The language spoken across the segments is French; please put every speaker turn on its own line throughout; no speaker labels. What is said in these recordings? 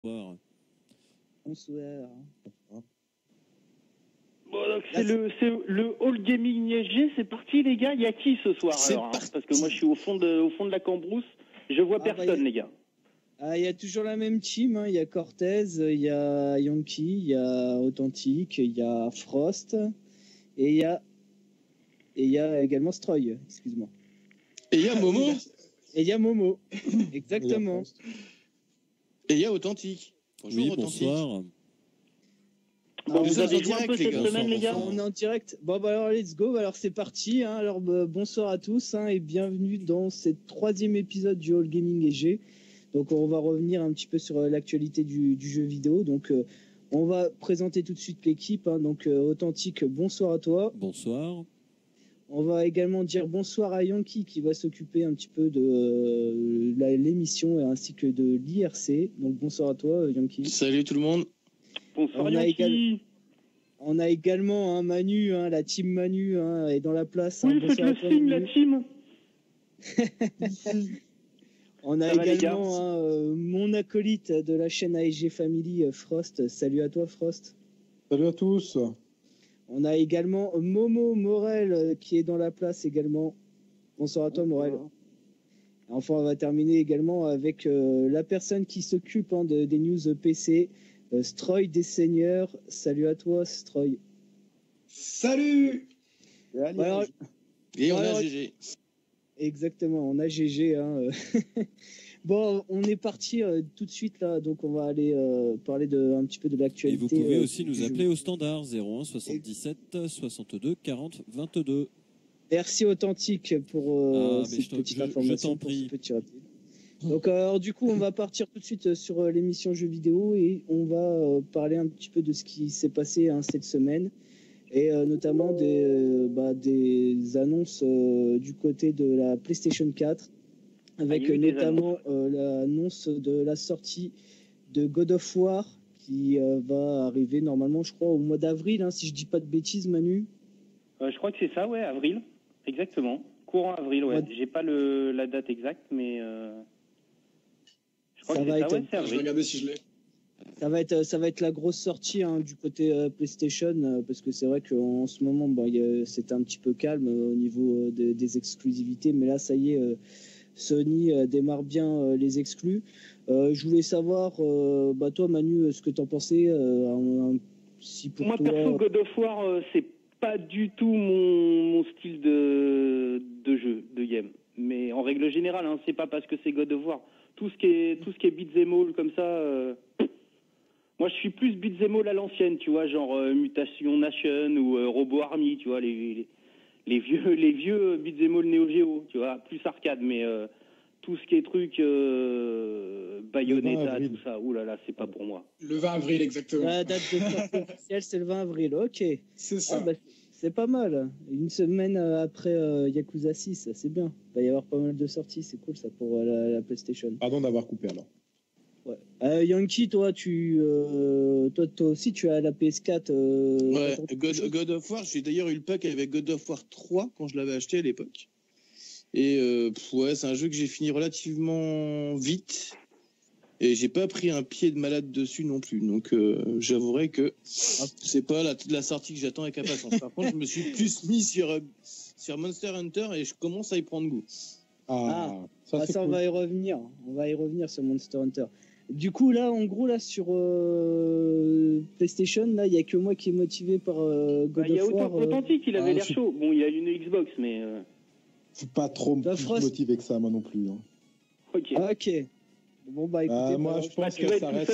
Bonsoir.
Bonsoir.
Bon, donc c'est le All Gaming ISG, c'est parti les gars. Il y a qui ce soir alors parce que moi je suis au fond de la cambrousse, je vois personne les gars.
Il y a toujours la même team, hein. Il y a Cortez, il y a Yankee, il y a Authentique, il y a Frost et il y a également Stroy, excuse-moi.
Et il y a Momo.
Et il y a Momo. Exactement.
Et il y a Authentique. Bonjour,
Oui,
Authentique.
bonsoir.
Bon,
Nous
vous avez
sommes en
joué un peu
direct,
cette
les gars.
semaine les gars.
On est en direct. Bon bah alors let's go. Alors c'est parti. Hein. Alors bonsoir à tous hein, et bienvenue dans ce 3e épisode du All Gaming EG. Donc on va revenir un petit peu sur l'actualité du jeu vidéo. Donc on va présenter tout de suite l'équipe. Hein. Donc Authentique, bonsoir à toi.
Bonsoir.
On va également dire bonsoir à Yankee qui va s'occuper un petit peu de l'émission ainsi que de l'IRC. Donc bonsoir à toi Yankee.
Salut tout le monde.
Bonsoir Yankee.
On a également hein, Manu, hein, la team Manu hein, est dans la place.
Oui,
hein.
faites le signe la team.
On a également hein, mon acolyte de la chaîne ASG Family, Frost. Salut à toi Frost.
Salut à tous.
On a également Momo Morel qui est dans la place également. Bonsoir à toi Morel. Enfin, on va terminer également avec la personne qui s'occupe hein, des news PC, Stroy des Seigneurs. Salut à toi Stroy.
Salut.
Alors,
et on a GG.
Exactement, on a GG. Hein. Bon, on est parti tout de suite là, donc on va aller parler un petit peu de l'actualité.
Et vous pouvez aussi nous appeler au standard 01 77 62 40 22.
Merci Authentique pour cette petite information.
Je t'en prie.
Donc alors du coup on va partir tout de suite sur l'émission jeux vidéo et on va parler un petit peu de ce qui s'est passé hein, cette semaine et notamment des annonces du côté de la PlayStation 4 avec notamment l'annonce de la sortie de God of War qui va arriver normalement je crois au mois d'avril hein, si je dis pas de bêtises Manu.
Je crois que c'est ça ouais, avril. Exactement. Courant avril ouais. J'ai pas la date exacte mais je crois que c'est ça ouais, c'est avril.
Je vais regarder si je l'ai.
Ça va être la grosse sortie hein, du côté PlayStation parce que c'est vrai qu'en ce moment c'était un petit peu calme au niveau des exclusivités mais là ça y est Sony démarre bien les exclus. Je voulais savoir toi Manu ce que t'en pensais si pour
moi
toi...
perso God of War c'est pas du tout mon style de jeu de game mais en règle générale hein, c'est pas parce que c'est God of War tout ce qui est beat'em all comme ça moi, je suis plus beat'em all à l'ancienne, tu vois, genre Mutation Nation ou Robo Army, tu vois, les vieux beat'em all Neo Geo, tu vois, plus arcade, mais tout ce qui est truc Bayonetta, tout ça, oulala, c'est pas pour moi.
Le 20 avril, exactement.
La date de sortie officielle, c'est le 20 avril, ok.
C'est ça.
C'est pas mal. Une semaine après Yakuza 6, c'est bien. Il va y avoir pas mal de sorties, c'est cool ça pour la PlayStation.
Pardon d'avoir coupé alors.
Ouais. Yankee, toi aussi, tu as la PS4.
Ouais, God of War, j'ai d'ailleurs eu le pack avec God of War 3 quand je l'avais acheté à l'époque. Et ouais, c'est un jeu que j'ai fini relativement vite. Et j'ai pas pris un pied de malade dessus non plus. Donc j'avouerai que c'est pas la sortie que j'attends avec impatience. Par contre, je me suis plus mis sur Monster Hunter et je commence à y prendre goût.
Ça
cool.
on va y revenir. On va y revenir sur Monster Hunter. Du coup, là, en gros, là, sur PlayStation, là, il n'y a que moi qui est motivé par God of War.
Il y a Authentique, il avait l'air chaud. Bon, il a une Xbox, mais...
C'est pas trop motivé que ça, moi non plus. Hein.
Ok.
Ah, ok. Bon, bah, écoutez...
moi, je pense que ça reste...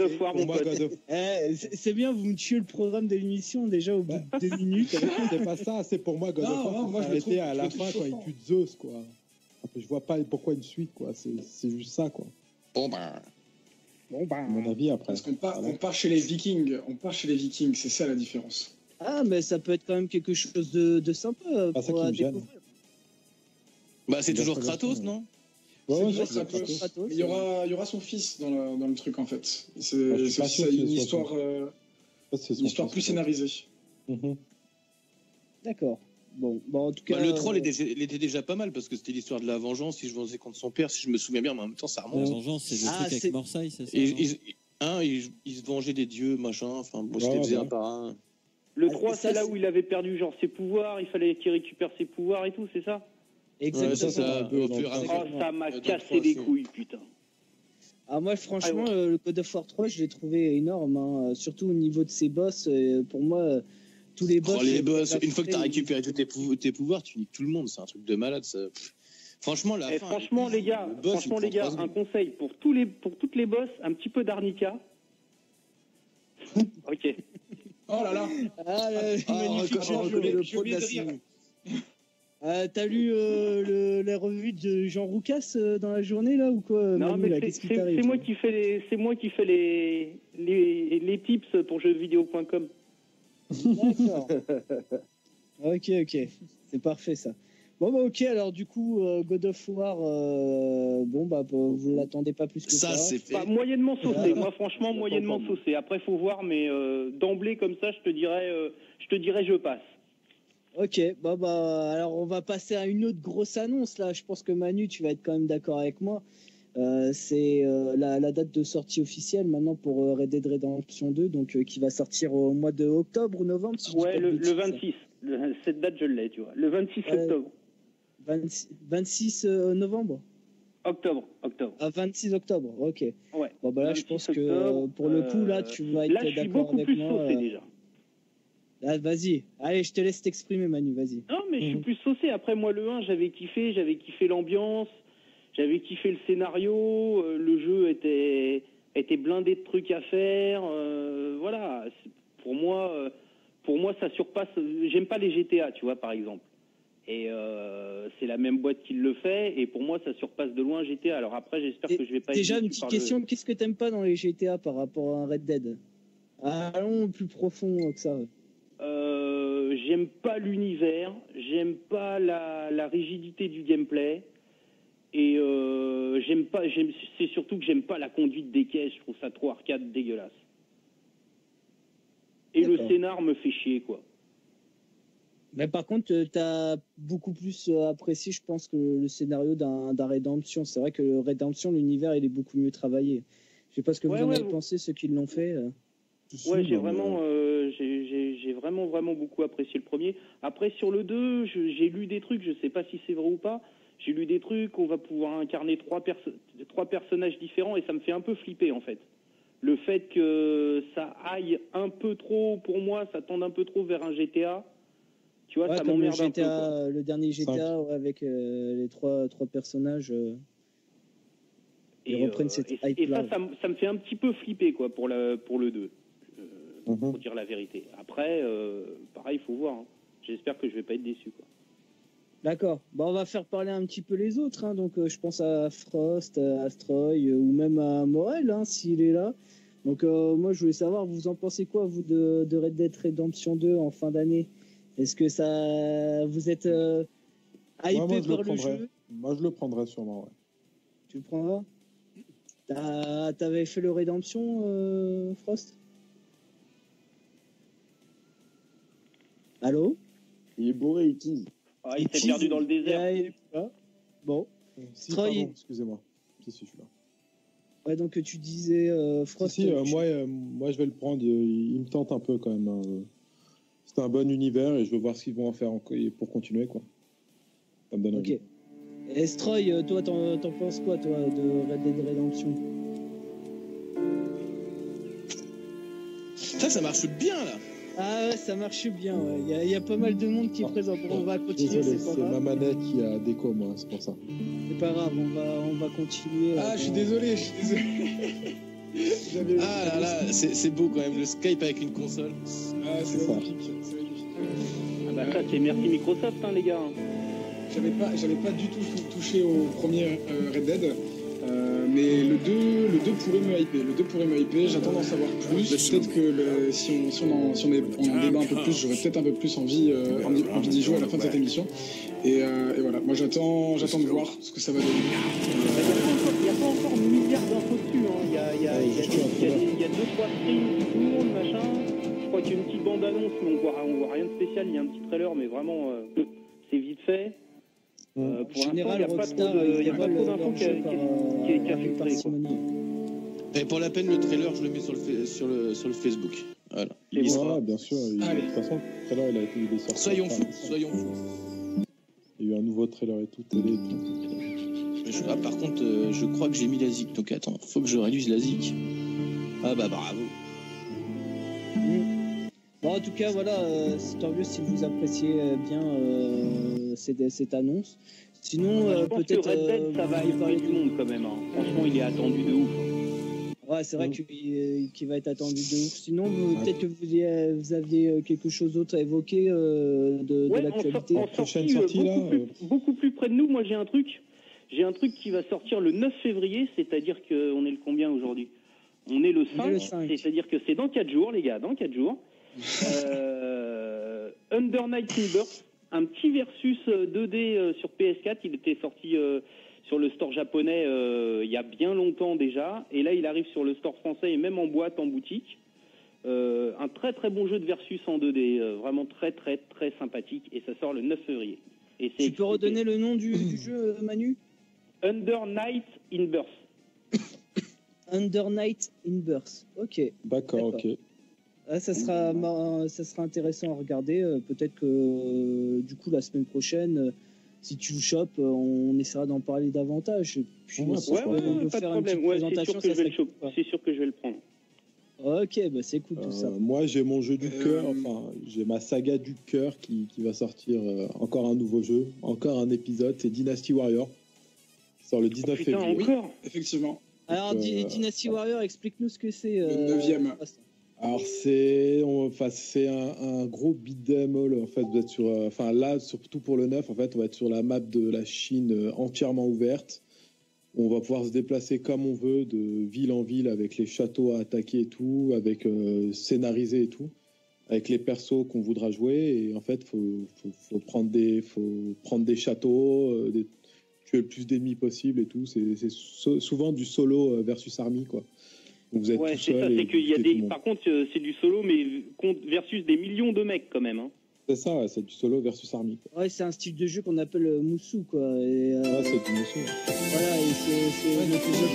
c'est bien, vous me tuez le programme de l'émission, déjà, au bout de 2 minutes.
C'est pas ça, c'est pour moi, God of War, moi, je à la fin, quand il tue Zeus, quoi. Je vois pas pourquoi une suite, quoi. C'est juste ça, quoi.
Bon, bah...
À mon avis, après.
Parce qu'on part chez les Vikings. On part chez les Vikings, c'est ça la différence.
Ah, mais ça peut être quand même quelque chose de sympa
pour découvrir.
Bah, c'est toujours Kratos, non?
Ouais, c'est Kratos. Il y aura son fils dans le truc, en fait. C'est une histoire, plus scénarisée.
D'accord. Bon, en tout cas...
le troll était déjà pas mal parce que c'était l'histoire de la vengeance, si je vengeais contre son père, si je me souviens bien, mais en même temps ça remonte.
La vengeance, c'est le truc avec Marseille, c'est ça
1, il se vengeait des dieux, machin. Enfin, bon, je les faisais un par un.
Le 3, c'est là où il avait perdu genre ses pouvoirs, il fallait qu'il récupère ses pouvoirs et tout, c'est ça?
Exactement.
Ça m'a cassé les couilles, putain.
Ah, moi, franchement, le God of War 3, je l'ai trouvé énorme, hein, surtout au niveau de ses boss. Pour moi, tous les boss.
Une fois que tu as récupéré tous tes pouvoirs, tu niques tout le monde. C'est un truc de malade, ça. Franchement,
franchement, les gars, un conseil pour toutes les boss, un petit peu d'arnica. Ok.
Oh là là.
Magnifique jeu de rire. T'as lu la revue de Jean Roucas dans la journée là ou quoi?
Non, Manu, mais c'est moi qui fais les tips pour jeuxvideo.com.
D'accord. Ok, c'est parfait ça. Bon bah ok, alors du coup God of War, vous l'attendez pas plus que ça.
C'est fait.
Moyennement saucé. Moi franchement moyennement saucé. Après faut voir, mais d'emblée comme ça, je te dirais je passe.
Ok, alors on va passer à une autre grosse annonce là. Je pense que Manu, tu vas être quand même d'accord avec moi. C'est la date de sortie officielle maintenant pour Red Dead Redemption 2, donc qui va sortir au mois de octobre ou novembre. Si
le 26. Cette date je l'ai, tu vois. Le 26 octobre.
26 novembre.
Octobre.
Ah, 26 octobre. Ok.
Ouais.
Bon là, je pense que pour le coup là, tu vas être d'accord avec moi. Là, je suis beaucoup plus
saucé déjà.
Ah, vas-y, allez, je te laisse t'exprimer, Manu, vas-y.
Non, mais je suis plus saucé. Après, moi, le 1, j'avais kiffé l'ambiance, j'avais kiffé le scénario, le jeu était blindé de trucs à faire. Voilà, pour moi, ça surpasse. J'aime pas les GTA, tu vois, par exemple. Et c'est la même boîte qui le fait, et pour moi, ça surpasse de loin GTA. Alors après, j'espère que je vais pas.
Déjà, une petite question, qu'est-ce que t'aimes pas dans les GTA par rapport à un Red Dead? Allons plus profond que ça.
J'aime pas l'univers, j'aime pas la rigidité du gameplay, et c'est surtout que j'aime pas la conduite des caisses, je trouve ça trop arcade dégueulasse. Et le scénar me fait chier, quoi.
Mais par contre, t'as beaucoup plus apprécié, je pense, que le scénario d'un Redemption. C'est vrai que le Redemption, l'univers, il est beaucoup mieux travaillé. Je sais pas ce que vous en avez pensé, ceux qui l'ont fait.
Ouais, j'ai vraiment beaucoup apprécié le premier. Après, sur le 2, j'ai lu des trucs, je sais pas si c'est vrai ou pas. J'ai lu des trucs, on va pouvoir incarner trois personnages différents, et ça me fait un peu flipper, en fait. Le fait que ça aille un peu trop, pour moi, ça tende un peu trop vers un GTA. Tu vois, ça m'emmerde un peu.
Le dernier GTA, avec les trois personnages. Ils reprennent cette hype là.
Et ça me fait un petit peu flipper, quoi, pour le 2. Pour dire la vérité. Après, pareil, il faut voir. Hein. J'espère que je vais pas être déçu, quoi.
D'accord. On va faire parler un petit peu les autres. Hein. Donc, je pense à Frost, à Astroy, ou même à Morel, hein, s'il est là. Donc, moi, je voulais savoir, vous en pensez quoi, vous, de Red Dead Redemption 2 en fin d'année? Est-ce que vous êtes hypé par le jeu?
Moi, je le prendrais sûrement, ouais.
Tu le prendras? T'avais fait le Redemption, Frost? Allô?
Il est bourré, il tease.
Ah, il s'est perdu dans le désert.
Bon.
Pardon, excusez-moi. Si, je suis là.
Ouais, donc tu disais Frost.
Moi, je vais le prendre. Il me tente un peu quand même. Hein. C'est un bon univers et je veux voir ce qu'ils vont en faire pour continuer, quoi. Ça me donne envie.
Ok. Et Stroy, toi, t'en penses quoi, toi, de Red Dead Redemption?
Ça marche bien, là.
Ah ouais, ça marche bien. Ouais. Il y a pas mal de monde qui est présent. On va continuer.
Désolé, c'est ma manette qui a déco, moi, c'est pour ça.
C'est pas grave, on va continuer.
Ah, je suis désolé.
Ah là, c'est beau quand même, le Skype avec une console.
Ah, c'est magnifique.
Ah bah ça, c'est merci Microsoft, hein, les gars.
J'avais pas du tout touché au premier Red Dead. Mais le 2 pourrait me hyper. J'attends d'en savoir plus. Peut-être que si on débat un peu plus, j'aurais peut-être un peu plus envie d'y jouer à la fin de cette émission. Et voilà, moi j'attends de voir ce que ça va donner.
Il n'y a pas encore milliard d'infos dessus. Hein. Il y a 2-3 streams qui tournent, machin. Je crois qu'il y a une petite bande-annonce, mais on voit rien de spécial. Il y a un petit trailer, mais vraiment, c'est vite fait.
Pour l'instant, il n'y a pas trop d'infos qui a filtré.
Et pour la peine, le trailer, je le mets sur le Facebook. Voilà.
Et
Ah, bien sûr.
Allez.
De toute façon, le trailer, il est sorti.
Soyons fous.
Il y a eu un nouveau trailer et tout, télé et tout.
Par contre, je crois que j'ai mis la zik. Donc attends, faut que je réduise la zik. Ah bah bravo.
Bon, en tout cas, voilà, c'est tant mieux si vous appréciez bien cette annonce. Sinon,
Je pense
peut-être.
que Red Dead, ça va aller du monde quand même. Hein. Franchement, il est attendu de ouf.
Ouais, c'est vrai qu'il va être attendu de ouf. Sinon, peut-être que vous aviez quelque chose d'autre à évoquer de l'actualité.
En
prochaine
sortie,
sortie, là,
beaucoup plus près de nous, moi j'ai un truc. J'ai un truc qui va sortir le 9 février, c'est-à-dire qu'on est le combien aujourd'hui? On est le 5, c'est-à-dire que c'est dans 4 jours, les gars, dans 4 jours. Under Night in Birth, un petit versus 2D sur PS4, il était sorti sur le store japonais il y a bien longtemps déjà, et là il arrive sur le store français et même en boîte, en boutique. Un très très bon jeu de versus en 2D, vraiment très très très sympathique, et ça sort le 9 février. Et
Tu peux redonner le nom du jeu, Manu?
Under Night in Birth.
Under Night in Birth. Ok.
D'accord, ok.
Ah, ça sera intéressant à regarder. Peut-être que du coup la semaine prochaine, si tu le chopes, on essaiera d'en parler davantage. Puis,
Ouais, pas de problème. Ouais, c'est sûr que je vais le prendre.
Ok, bah c'est cool tout ça.
Moi, j'ai mon jeu du cœur, j'ai ma saga du cœur qui va sortir encore un nouveau jeu, encore un épisode, c'est Dynasty Warrior, qui sort le 19 février.
Encore effectivement.
Alors, Dynasty Warrior, explique-nous ce que c'est.
Le 9e.
Alors, c'est un gros beat'em all, en fait, vous êtes sur, là, surtout pour le 9, en fait, on va être sur la map de la Chine entièrement ouverte. On va pouvoir se déplacer comme on veut, de ville en ville, avec les châteaux à attaquer et tout, avec scénarisé et tout, avec les persos qu'on voudra jouer. Et en fait, faut prendre des châteaux, tuer le plus d'ennemis possible et tout. C'est souvent du solo versus army, quoi. Donc vous êtes tout
c'est
seul.
ça, c'est qu'il y a des. Par contre, c'est du solo, mais versus des millions de mecs quand même. Hein.
C'est ça, ouais, c'est du solo versus army.
Quoi. Ouais, c'est un style de jeu qu'on appelle Moussou, quoi. Et,
ouais, c'est du Moussou.
Voilà, et c'est le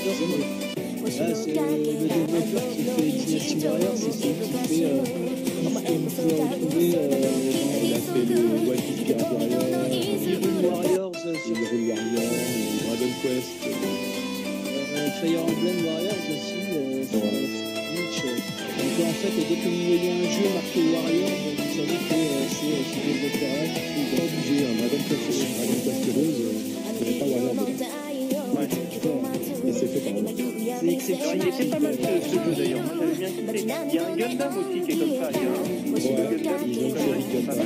développeur qui fait Dynasty Warrior, c'est celui qui fait. Vous pouvez retrouver.
Il a fait le One Piece Pirate Warrior,
Hyrule Warriors,
Dragon Quest,
Fire Emblem Warriors aussi. Sur Switch. Donc en fait, dès que vous voyez un jeu marqué Warriors, vous savez que c'est ce développeur-là qui fait.
Pas obligé, un Dragon Quest 2, je connais pas Warrior dedans.
Ouais.
Et c'est fait par eux.
C'est exceptionnel.
Il était pas mal ce jeu d'ailleurs. Moi, j'avais bien kiffé. Il y a un Gundam aussi qui est comme ça. Il y a un Gundam qui est pas mal.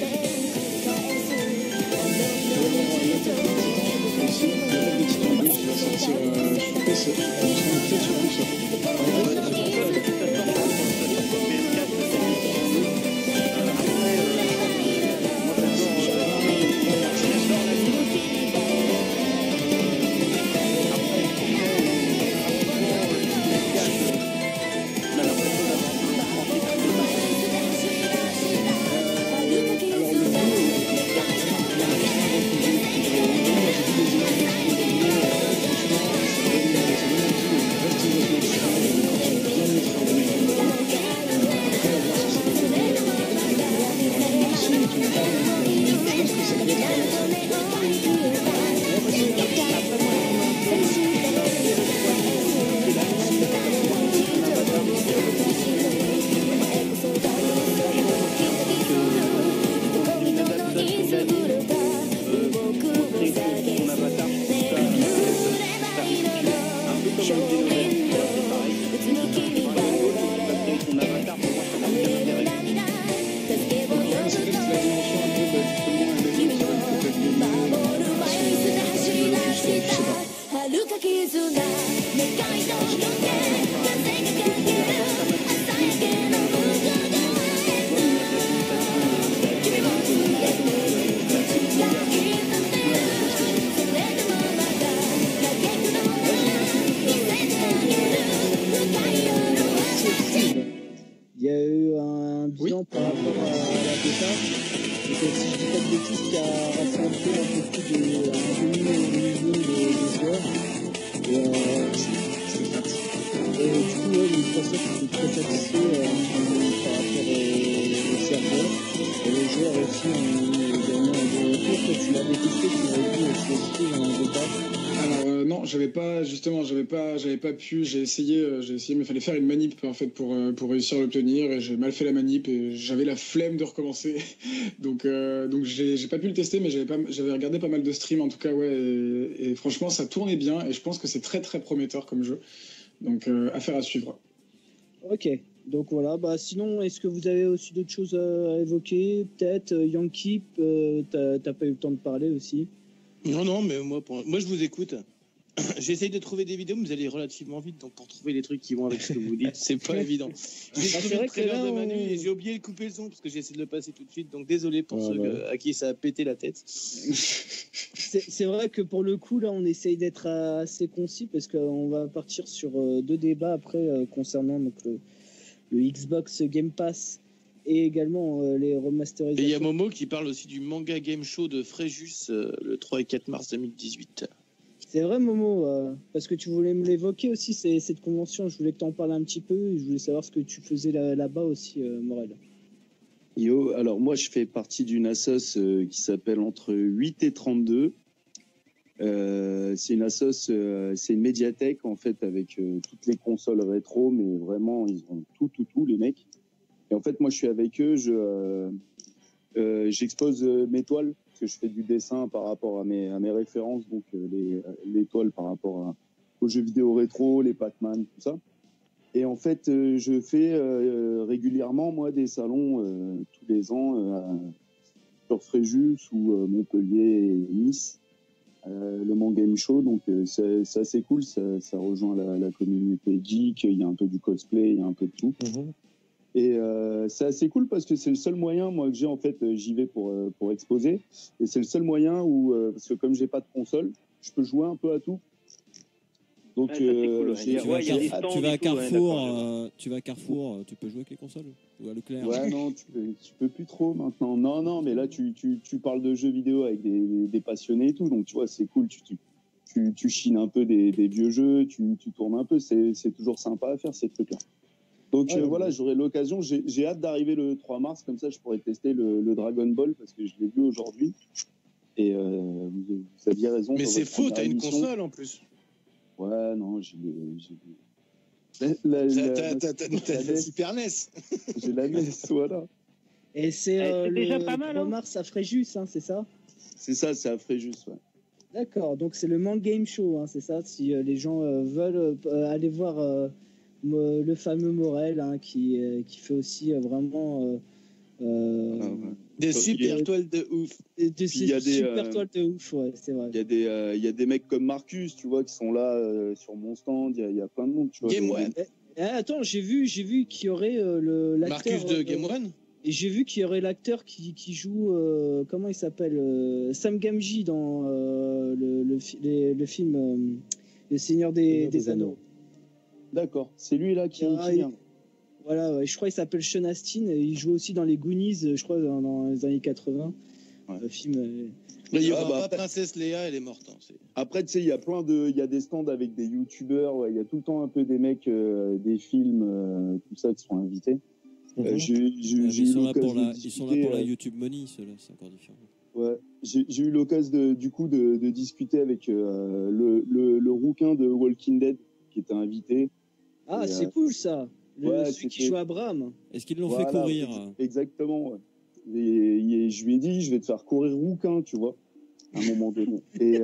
Il y a eu un bilan par rapport à la bêta. Et si je dis pas de bêtises, qui a rassemblé un peu plus de 1,5 million de joueurs. Et ça qui était très satisfait par rapport au serveur. Et les joueurs aussi ont également un bon retour. Toi, tu l'avais testé, tu l'avais vu aussi dans un débat.
Alors non, j'avais pas pu. J'ai essayé, mais il fallait faire une manip en fait pour réussir à l'obtenir. Et j'ai mal fait la manip et j'avais la flemme de recommencer. donc j'ai pas pu le tester, mais j'avais regardé pas mal de streams en tout cas, ouais. Et franchement, ça tournait bien et je pense que c'est très très prometteur comme jeu. Donc affaire à suivre.
Ok. Donc voilà, bah sinon, est-ce que vous avez aussi d'autres choses à évoquer? Peut-être Yankee, t'as pas eu le temps de parler aussi.
Non, mais moi je vous écoute. J'essaye de trouver des vidéos, mais vous allez relativement vite, donc pour trouver les trucs qui vont avec ce que vous dites, c'est pas évident. J'ai trouvé le trailer de Manu et j'ai oublié de couper le son parce que j'ai essayé de le passer tout de suite, donc désolé pour ceux à qui ça a pété la tête.
C'est vrai que pour le coup, là, on essaye d'être assez concis parce qu'on va partir sur deux débats après concernant donc, le Xbox Game Pass et également les remasterisations.
Et il y a Momo qui parle aussi du manga game show de Fréjus le 3 et 4 mars 2018.
C'est vrai, Momo, parce que tu voulais me l'évoquer aussi, cette convention. Je voulais que tu en parles un petit peu et je voulais savoir ce que tu faisais là-bas aussi, Morel.
Yo, alors moi je fais partie d'une assoce qui s'appelle Entre 8 et 32. C'est une assoce, c'est une médiathèque en fait avec toutes les consoles rétro, mais vraiment ils ont tout les mecs. Et en fait moi je suis avec eux, j'expose mes toiles parce que je fais du dessin par rapport à mes références, donc les toiles par rapport aux jeux vidéo rétro, les Pac-Man, tout ça. Et en fait je fais régulièrement moi des salons tous les ans sur Fréjus ou Montpellier et Nice. Le Manga Game Show, donc c'est assez cool, ça rejoint la communauté geek, il y a un peu du cosplay, il y a un peu de tout. Et c'est assez cool parce que c'est le seul moyen, moi, que j'ai en fait, j'y vais pour exposer, et c'est le seul moyen où, parce que comme j'ai pas de console, je peux jouer un peu à tout. Donc
cool,
tu vas à Carrefour, tu peux jouer avec les consoles ou à Leclerc.
Ouais, non, tu peux plus trop maintenant. Non, mais là tu parles de jeux vidéo avec des passionnés et tout, donc tu vois, c'est cool. Tu chines un peu des vieux jeux, tu tournes un peu, c'est toujours sympa à faire ces trucs-là. Donc voilà, j'aurai l'occasion. J'ai hâte d'arriver le 3 mars, comme ça je pourrai tester le Dragon Ball parce que je l'ai vu aujourd'hui. Et vous aviez raison.
Mais c'est faux, t'as une console en plus.
Ouais, non, j'ai
la Super NES.
J'ai la NES, voilà.
Et c'est
déjà
le
pas mal,
3 mars à Fréjus, hein, c'est ça?
C'est ça, c'est à Fréjus, ouais.
D'accord, donc c'est le Manga Game Show, hein, c'est ça? Si les gens veulent aller voir le fameux Morel, hein, qui fait aussi vraiment...
Des super toiles de ouf.
Des super toiles de ouf, ouais, c'est vrai.
Il y a des mecs comme Marcus, tu vois, qui sont là sur mon stand. Il y a plein de monde, tu vois.
Game One.
Attends, j'ai vu qu'il y aurait l'acteur.
Marcus de Game One.
Et j'ai vu qu'il y aurait l'acteur qui joue, comment il s'appelle, Sam Gamgee dans le film Le Seigneur des Anneaux.
D'accord, c'est lui là qui vient.
Voilà, ouais, je crois qu'il s'appelle Sean Astin. Il joue aussi dans les Goonies, je crois, dans les années 80.
Ouais.
Le film.
Il y aura pas Princesse Léa, elle est morte. Hein,
après, tu sais, il y a des stands avec des youtubeurs. Ouais, il y a tout le temps un peu des mecs, des films, tout ça, qui sont invités.
Ils sont là pour la YouTube Money, ceux-là, c'est encore différent.
Ouais, j'ai eu l'occasion de discuter avec le rouquin de Walking Dead qui était invité.
Ah, c'est cool ça. Celui qui joue Abraham.
Est-ce qu'ils l'ont fait courir?
Exactement, ouais. Et je lui ai dit, je vais te faire courir rouquin, tu vois, à un moment donné. Et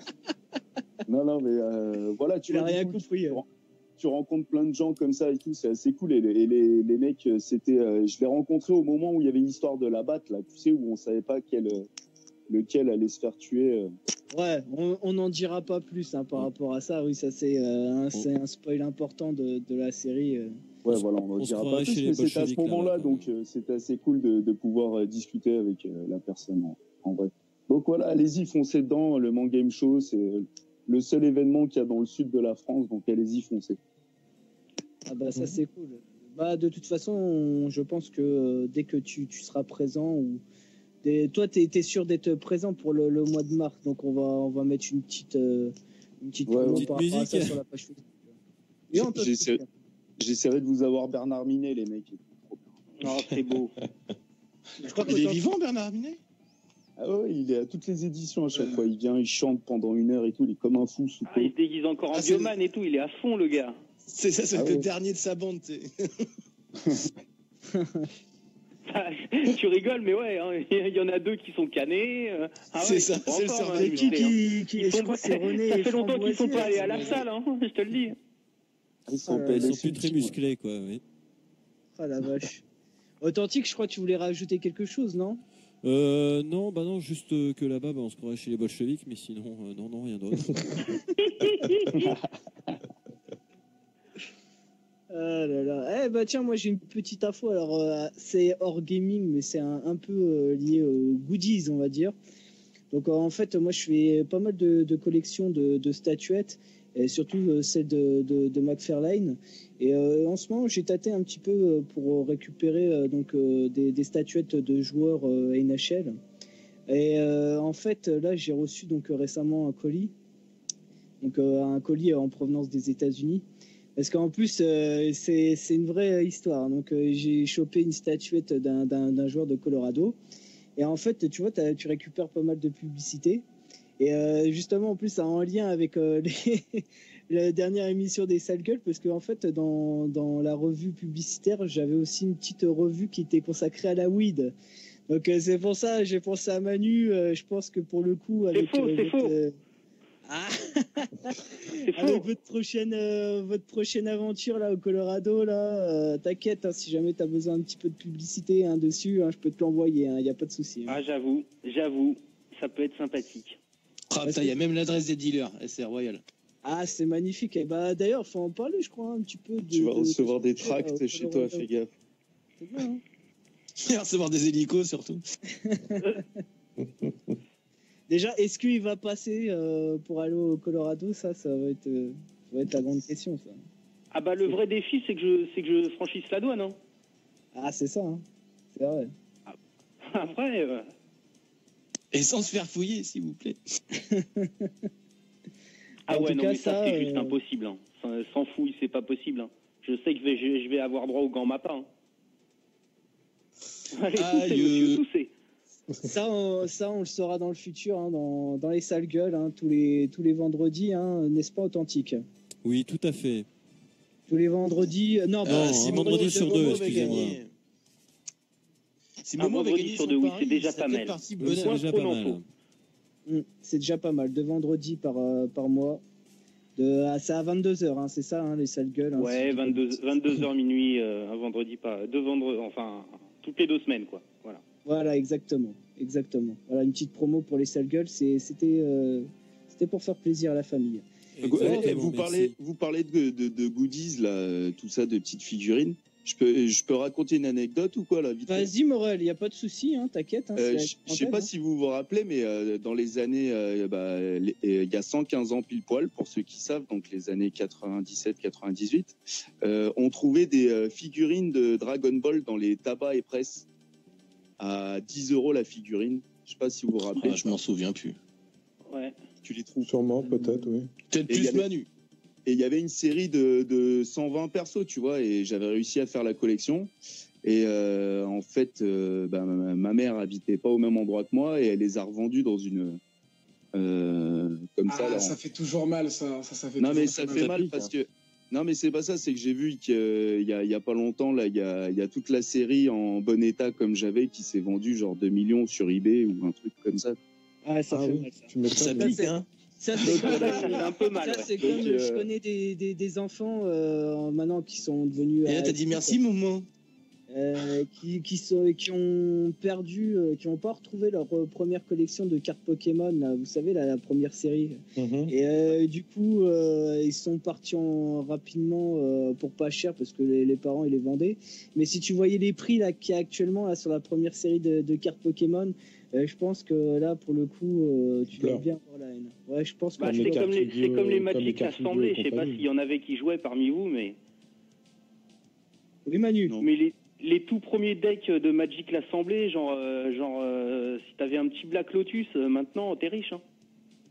non, mais voilà, tu vois,
rien compris.
Tu rencontres plein de gens comme ça et tout, c'est assez cool. Et les mecs, c'était, je l'ai rencontré au moment où il y avait l'histoire de la batte, là, tu sais, où on savait pas lequel allait se faire tuer.
Ouais, on n'en dira pas plus hein, par rapport à ça. Oui, ça c'est un spoil important de la série.
Ouais, voilà, on n'en dira pas plus, mais c'était à ce moment-là, donc c'était assez cool de pouvoir discuter avec la personne en vrai. Donc voilà, allez-y, foncez dedans. Le Manga Game Show, c'est le seul événement qu'il y a dans le sud de la France, donc allez-y, foncez.
Ah bah ça c'est cool. Bah de toute façon, je pense que dès que tu seras présent ou toi t'es sûr d'être présent pour le mois de mars, donc on va mettre une petite promo par rapport à ça sur la page Facebook.
J'essaierai de vous avoir Bernard Minet, les mecs.
Oh, c'est beau.
Je crois que
Il est
autant-
vivant, Bernard Minet?
Ah ouais, il est à toutes les éditions à chaque fois. Il vient, il chante pendant 1 heure et tout. Il est comme un fou sous
Ah, il se déguise encore en
Ah, c'est-
bioman et tout, il est à fond, le gars.
C'est ça, c'est
Ah
le
ouais.
dernier de sa bande, tu sais.
Ah, tu rigoles, mais ouais, hein, il y en a 2 qui sont canés. Ah
C'est
ouais,
ça,
ils sont
c'est le
en forme,
cerveau.
hein,
C'est
les
qui
Minetais, hein.
qui
Ils
je
sont-
crois que c'est René
Ça
et
fait longtemps qu'ils sont pas allés à la
Framboisier,
salle, hein, je te le dis.
Ils sont,
Ah,
Ils sont
PLS
plus très
ultime,
musclés, quoi. Oui.
Ah la vache. Authentique, je crois que tu voulais rajouter quelque chose, non?
Non, bah non, juste que là-bas, bah, on se croirait chez les bolcheviks, mais sinon, non, rien d'autre.
Ah là là. Eh bah tiens, moi j'ai une petite info. Alors c'est hors gaming, mais c'est un peu lié aux goodies, on va dire. Donc en fait, moi je fais pas mal de collections de statuettes, et surtout celles de McFarlane. Et en ce moment, j'ai tâté un petit peu pour récupérer des statuettes de joueurs NHL. Et en fait, là, j'ai reçu donc récemment un colis, un colis en provenance des États-Unis. Parce qu'en plus, c'est une vraie histoire. Donc, j'ai chopé une statuette d'un joueur de Colorado. Et en fait, tu vois, tu récupères pas mal de publicité. Et justement, en plus, ça a un lien avec la dernière émission des Sales Gueules. Parce qu'en fait, dans la revue publicitaire, j'avais aussi une petite revue qui était consacrée à la weed. Donc, c'est pour ça, j'ai pensé à Manu. Je pense que pour le coup, avec
faux, c'est
votre,
faux.
Ah
C'est faux.
avec votre prochaine aventure là au Colorado là, t'inquiète, hein, si jamais t'as besoin un petit peu de publicité dessus, je peux te l'envoyer, il y a pas de souci.
Ah, j'avoue, ça peut être sympathique.
Ah putain, il y a même l'adresse des dealers, c'est royal.
Ah, c'est magnifique. Et bah d'ailleurs, faut en parler, je crois, un petit peu.
Tu vas recevoir des
au
tracts chez toi,
Colorado.
fais gaffe.
C'est bien, hein.
Il va recevoir des hélicos surtout.
Déjà, est-ce qu'il va passer pour aller au Colorado? Ça va être la grande question, ça.
Ah bah le vrai défi, c'est que je franchisse la douane, hein.
Ah, c'est ça, hein. C'est vrai.
Après,
Et sans se faire fouiller, s'il vous plaît.
ah
En
ouais,
tout
non
cas,
mais ça
ça,
c'est juste impossible, hein. Sans fouille, c'est pas possible, hein. Je sais que je vais avoir droit au gant MAPA, hein. Allez,
Aïe.
toussez.
Ça, on le saura dans le futur, dans les sales gueules, tous les vendredis, n'est-ce pas, Authentique?
Oui, tout à fait.
Tous les vendredis. Non,
Ah,
si
un vendredi sur deux, excusez-moi.
Si
Un
Momo avait
vendredi
gagné
sur
son
deux, oui,
pari,
c'est déjà
il serait
pas
peut-être
mal.
parti
Oui,
bonheur.
c'est déjà
trop
pas mal.
l'info.
c'est déjà pas mal. 2 vendredis par mois. C'est à 22h, c'est ça, les sales gueules.
Ouais, 22h minuit, un vendredi, pas deux vendredis, enfin toutes les 2 semaines, quoi. Voilà.
Voilà, exactement. Voilà, une petite promo pour les sales gueules. C'était pour faire plaisir à la famille.
Exactement,
Vous
merci.
parlez de goodies, là, tout ça, de petites figurines. Je peux raconter une anecdote ou quoi, là, vite fait.
Vas-y, Morel, il n'y a pas de souci, t'inquiète.
Je sais pas si vous vous rappelez, mais dans les années, il y a 115 ans pile poil, pour ceux qui savent, donc les années 97-98, on trouvait des figurines de Dragon Ball dans les tabacs et presses à 10 € la figurine. Je sais pas si vous vous rappelez.
Ah, je m'en souviens plus.
Ouais.
Tu les trouves.
Sûrement, peut-être, oui.
Peut-être
Et il y
plus
avait-
Manu.
Et il y avait une série de 120 persos, tu vois, et j'avais réussi à faire la collection. Et en fait, ma mère habitait pas au même endroit que moi et elle les a revendus dans une comme ça.
Ah,
Là,
ça fait toujours mal, ça fait
non
toujours
mais ça fait mal
pique,
parce que non mais c'est pas ça, c'est que j'ai vu qu'il y a pas longtemps là, il y a toute la série en bon état comme j'avais qui s'est vendue genre 2 millions sur eBay ou un truc comme ça.
Ah, ça
Ah
fait
oui,
mal, ça.
tu m'étonnes.
Ça
oui.
pique, hein.
Ça, c'est comme,
C'est un peu mal.
ça,
Ouais.
c'est comme
Donc,
je connais des enfants maintenant qui sont devenus.
Et là, t'as dit merci, Momo.
Qui ont perdu, qui n'ont pas retrouvé leur première collection de cartes Pokémon, là, vous savez, la première série.
Mhm.
Et du coup, ils sont partis rapidement pour pas cher parce que les parents ils les vendaient. Mais si tu voyais les prix là qu'il y a actuellement là, sur la première série de cartes Pokémon, je pense que là pour le coup, tu dois
Pleure.
bien avoir la haine. Ouais, je pense que
Bah,
Comme
c'est
les
comme
cartes
les
Yu-Gi-Oh,
comme les
comme les
Magic
cartes Yu-Gi-Oh
assemblés.
et
Je sais pas
compagnie.
s'il y en avait qui jouaient parmi vous, mais
oui, Manu.
Non.
mais les tout premiers decks de Magic l'assemblée, genre si t'avais un petit Black Lotus, maintenant t'es riche, hein.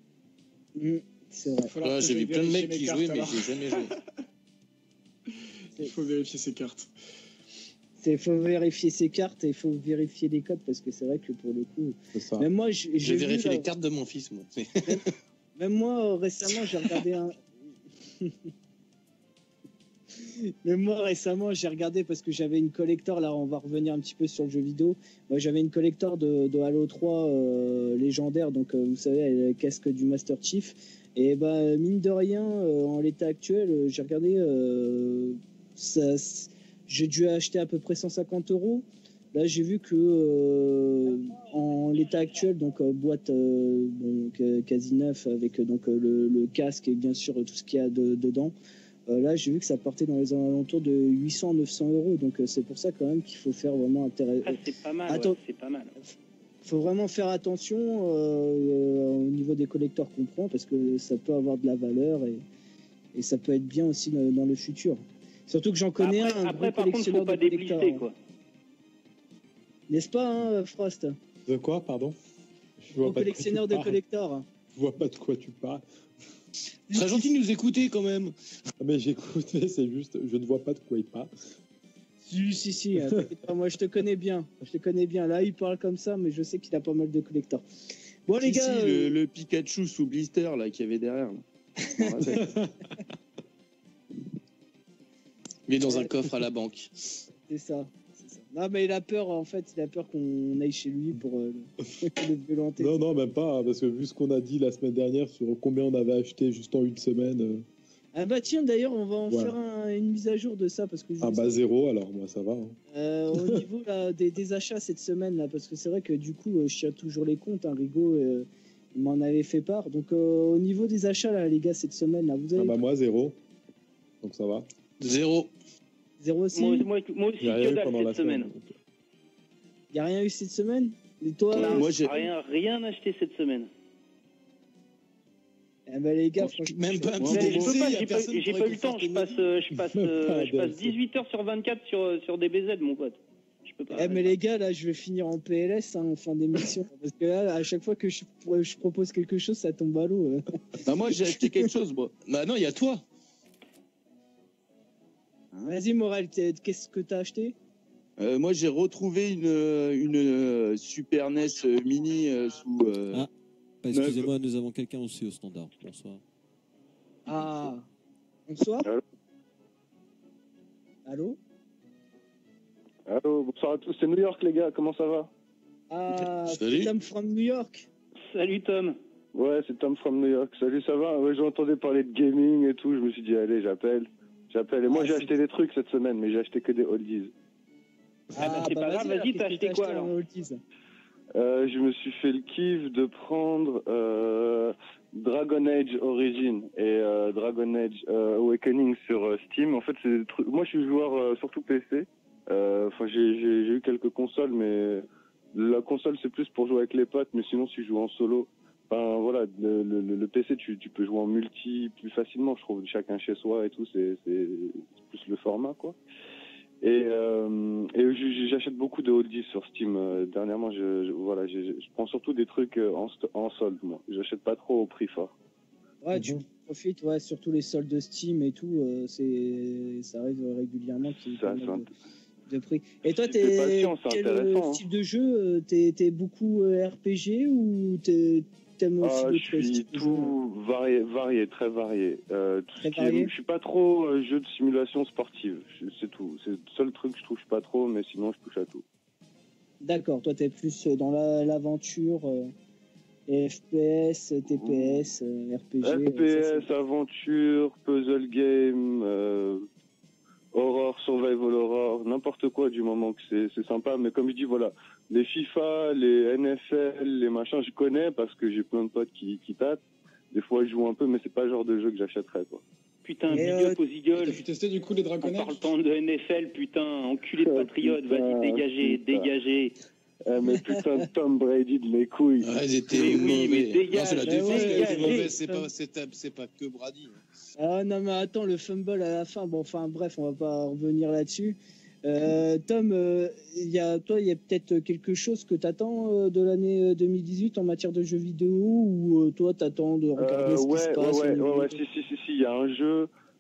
C'est vrai.
Il va falloir
Ouais,
que
j'ai
je
vu plein de
vérifie
mecs
mes
qui
cartes,
jouaient, mais
alors.
j'ai jamais joué.
Il faut vérifier ses cartes.
Il faut vérifier ses cartes et il faut vérifier les codes parce que c'est vrai que pour le coup.
C'est ça.
Même moi,
J'ai vérifié les cartes de mon fils, moi.
Même moi, récemment, j'ai regardé un. Même moi, récemment, j'ai regardé parce que j'avais une collector. Là, on va revenir un petit peu sur le jeu vidéo. Moi, j'avais une collector de Halo 3 légendaire. Donc, vous savez, le casque du Master Chief. Et bah, mine de rien, en l'état actuel, j'ai regardé. J'ai dû acheter à peu près 150 €. Là, j'ai vu que en l'état actuel, donc boîte quasi neuf avec donc le casque et bien sûr tout ce qu'il y a dedans. Là, j'ai vu que ça partait dans les alentours de 800-900 €. Donc c'est pour ça quand même qu'il faut faire vraiment intérêt.
Ah, c'est pas mal.
Attends.
Ouais, c'est pas mal.
Faut vraiment faire attention au niveau des collecteurs qu'on prend parce que ça peut avoir de la valeur et ça peut être bien aussi dans le futur. Surtout que j'en connais un
Après,
gros
par contre, faut
collectionneur
pas
de collecteurs.
déblister, quoi.
N'est-ce pas, hein, Frost?
De quoi, pardon? Je
Gros collectionneur de collecteurs.
Je vois pas de quoi tu parles.
Très gentil de nous écouter quand même.
Ah, mais j'écoute, mais c'est juste, je ne vois pas de quoi il parle.
Si, t'inquiète pas, moi je te connais bien. Là, il parle comme ça, mais je sais qu'il a pas mal de collecteurs. Bon, les gars.
Le Pikachu sous blister là qu'il y avait derrière. Là.
Il est dans un coffre à la banque.
C'est ça. Non, mais il a peur, en fait, qu'on aille chez lui pour le violenter.
Non, même pas, parce que vu ce qu'on a dit la semaine dernière sur combien on avait acheté juste en une semaine.
Ah bah tiens, d'ailleurs, on va en
Voilà.
faire une mise à jour de ça, parce que
Ah bah 0, alors moi ça va. Hein.
au niveau là, des achats cette semaine, là, parce que c'est vrai que du coup, je tiens toujours les comptes, hein, Rigaud il m'en avait fait part. Donc au niveau des achats, là, les gars, cette semaine, là, vous avez...
Ah bah moi 0, donc ça va.
0.
0 aussi.
Moi aussi,
Il y a rien
que
eu
dalle
pendant la
cette semaine.
Il n'y a rien eu cette semaine. Et toi,
Moi, j'ai-
Rien acheté cette semaine.
eh ben, les gars, franchement,
Même pas un
Ouais,
petit
Mais
bon,
je peux
DLC,
pas,
y a personne
j'ai
pour
pas eu le temps.
réconforter
Je passe
Même pas
18 heures sur 24 sur DBZ, mon pote. Je peux pas.
Eh, mais les gars, là, je vais finir en PLS en fin d'émission. Parce que là, à chaque fois que je propose quelque chose, ça tombe à l'eau.
Bah, moi j'ai acheté quelque chose, moi.
Bah non, il y a toi.
Vas-y, Morel, qu'est-ce que t'as acheté?
Moi j'ai retrouvé une Super NES mini sous.
Ah, excusez-moi, nous avons quelqu'un aussi au standard. Bonsoir.
Ah, bonsoir.
Allô.
Allô?
Allô, bonsoir à tous, c'est New York les gars, comment ça va?
Ah,
Salut.
Tom from New York.
Salut Tom.
Ouais, c'est Tom from New York, salut, ça va? Ouais, j'entendais parler de gaming et tout, je me suis dit allez, j'appelle. Et moi j'ai acheté des trucs cette semaine, mais j'ai acheté que des oldies.
bah, c'est pas grave, vas-y,
alors,
t'as
qu'est-ce que
acheté quoi,
en
alors
oldies?
Je me suis fait le kiff de prendre Dragon Age Origin et Dragon Age Awakening sur Steam. En fait, c'est des trucs... Moi je suis joueur surtout PC. Enfin, j'ai eu quelques consoles, mais la console c'est plus pour jouer avec les potes, mais sinon si je joue en solo, enfin voilà, le PC tu peux jouer en multi plus facilement, je trouve, chacun chez soi et tout, c'est plus le format quoi. Et j'achète beaucoup de oldies sur Steam. Dernièrement, je prends surtout des trucs en solde, moi. J'achète pas trop au prix fort.
Ouais, tu profites, ouais, surtout les soldes de Steam et tout, ça arrive régulièrement qu'il y ait
Ça,
pas mal
c'est
de prix. Et toi,
T'es patient, c'est
quel
intéressant, hein.
style de jeu? T'es beaucoup RPG ou t'aimes aussi
Ah,
d'autres
je suis
styles de jeu?
tout varié, très varié. Tout
Très
ce qui
varié.
je suis pas trop jeu de simulation sportive. C'est tout. C'est le seul truc que je touche pas trop, mais sinon je touche à tout.
D'accord, toi t'es plus dans l'aventure, FPS, TPS, RPG. ça,
FPS, aventure, puzzle game, horror, survival horror, n'importe quoi du moment que c'est sympa. Mais comme je dis, voilà, les FIFA, les NFL, les machins, je connais parce que j'ai plein de potes qui tâtent. Des fois, je joue un peu, mais c'est pas le genre de jeu que j'achèterais, quoi.
Putain,
Et,
big up aux Eagles.
T'as pu tester du coup les Dragon
En
Age?
parlant de NFL, putain, enculé de patriote, vas-y, dégagez.
Mais putain, Tom Brady de mes couilles.
Ouais, ils étaient
Mais oui, mais
mauvais.
dégage,
Non, c'est la
bah
défense
ouais,
qui a été
dégage.
mauvaise, c'est pas que Brady.
Ah non mais attends, le fumble à la fin, bon enfin bref, on va pas revenir là-dessus. Tom, il y a peut-être quelque chose que t'attends de l'année 2018 en matière de jeux vidéo ou toi t'attends de regarder ce qui se passe au niveau
si, il y a un jeu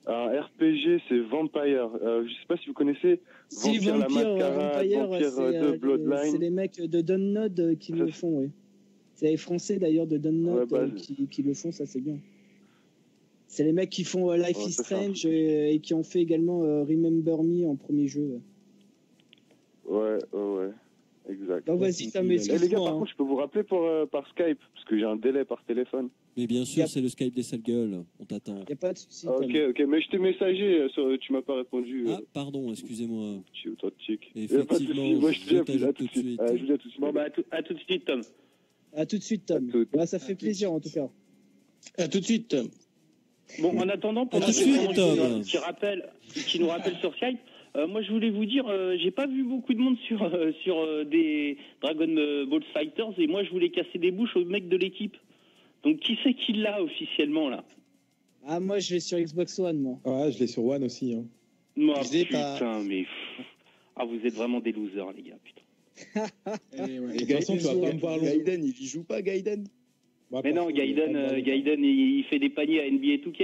Un RPG, c'est Vampire. Je sais pas si vous connaissez.
Si,
Vampire, la Mascarade,
Vampire,
Vampire de Bloodline.
c'est les mecs de Dontnod qui le font, oui. C'est les Français d'ailleurs de Dontnod qui le font, ça c'est bien. C'est les mecs qui font Life is Strange et qui ont fait également Remember Me en premier jeu.
Ouais. Exact.
Donc vas-y, t'as
les gars, par contre, je peux vous rappeler par Skype, parce que j'ai un délai par téléphone.
Mais bien sûr, c'est le Skype des sales gueules. On t'attend.
Y a pas de souci.
Ok, mais je t'ai messagé, tu m'as pas répondu.
Ah, pardon, excusez-moi.
Je suis authentique.
Effectivement,
moi je te dis à tout de suite.
suite.
Je vous dis à tout de suite.
Bon, bah, à tout de suite, Tom.
À tout de suite, Tom. Bah, ça fait plaisir, en tout cas.
À tout de suite, Tom.
Bon, en attendant,
À tout de suite, Tom.
Qui nous rappelle sur Skype, moi je voulais vous dire, j'ai pas vu beaucoup de monde sur des Dragon Ball Fighters, et moi je voulais casser des bouches aux mecs de l'équipe. Donc qui c'est qui l'a officiellement là?
Ah, moi je l'ai sur Xbox One, moi.
Ouais, je l'ai sur One aussi. Hein.
Moi,
Je l'ai
putain, mais... Ah, vous êtes vraiment des losers, les gars, putain.
De toute façon, tu vas pas me voir
Gaiden, il y joue pas, Gaiden?
Mais non, Gaiden, il fait des paniers à NBA 2K,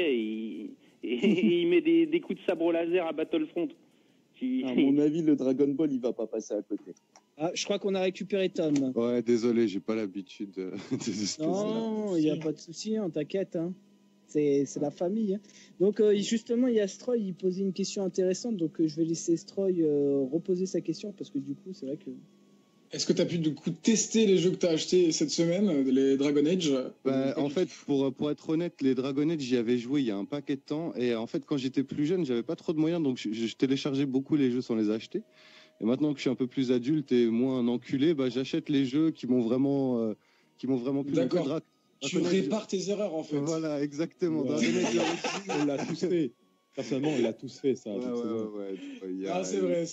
il met des coups de sabre laser à Battlefront.
À mon avis, le Dragon Ball, il va pas passer à côté.
Ah, je crois qu'on a récupéré Tom.
Ouais, désolé, j'ai pas l'habitude des espèces.
Non, il n'y a pas de souci, hein, t'inquiète. Hein. C'est la famille. Hein. Donc, justement, il y a Stroy, il posait une question intéressante. Donc, je vais laisser Stroy reposer sa question parce que du coup, c'est vrai que.
Est-ce que tu as pu du coup tester les jeux que tu as achetés cette semaine, les Dragon Age?
En fait, pour être honnête, les Dragon Age, j'y avais joué il y a un paquet de temps. Et en fait, quand j'étais plus jeune, j'avais pas trop de moyens. Donc, je téléchargeais beaucoup les jeux sans les acheter. Et maintenant que je suis un peu plus adulte et moins un enculé, bah, j'achète les jeux qui m'ont vraiment plu.
D'accord. Tu répares tes erreurs, en fait.
Voilà, exactement.
Ouais. On l'a tous fait. Personnellement, on l'a tous fait, ça.
Ah, c'est vrai.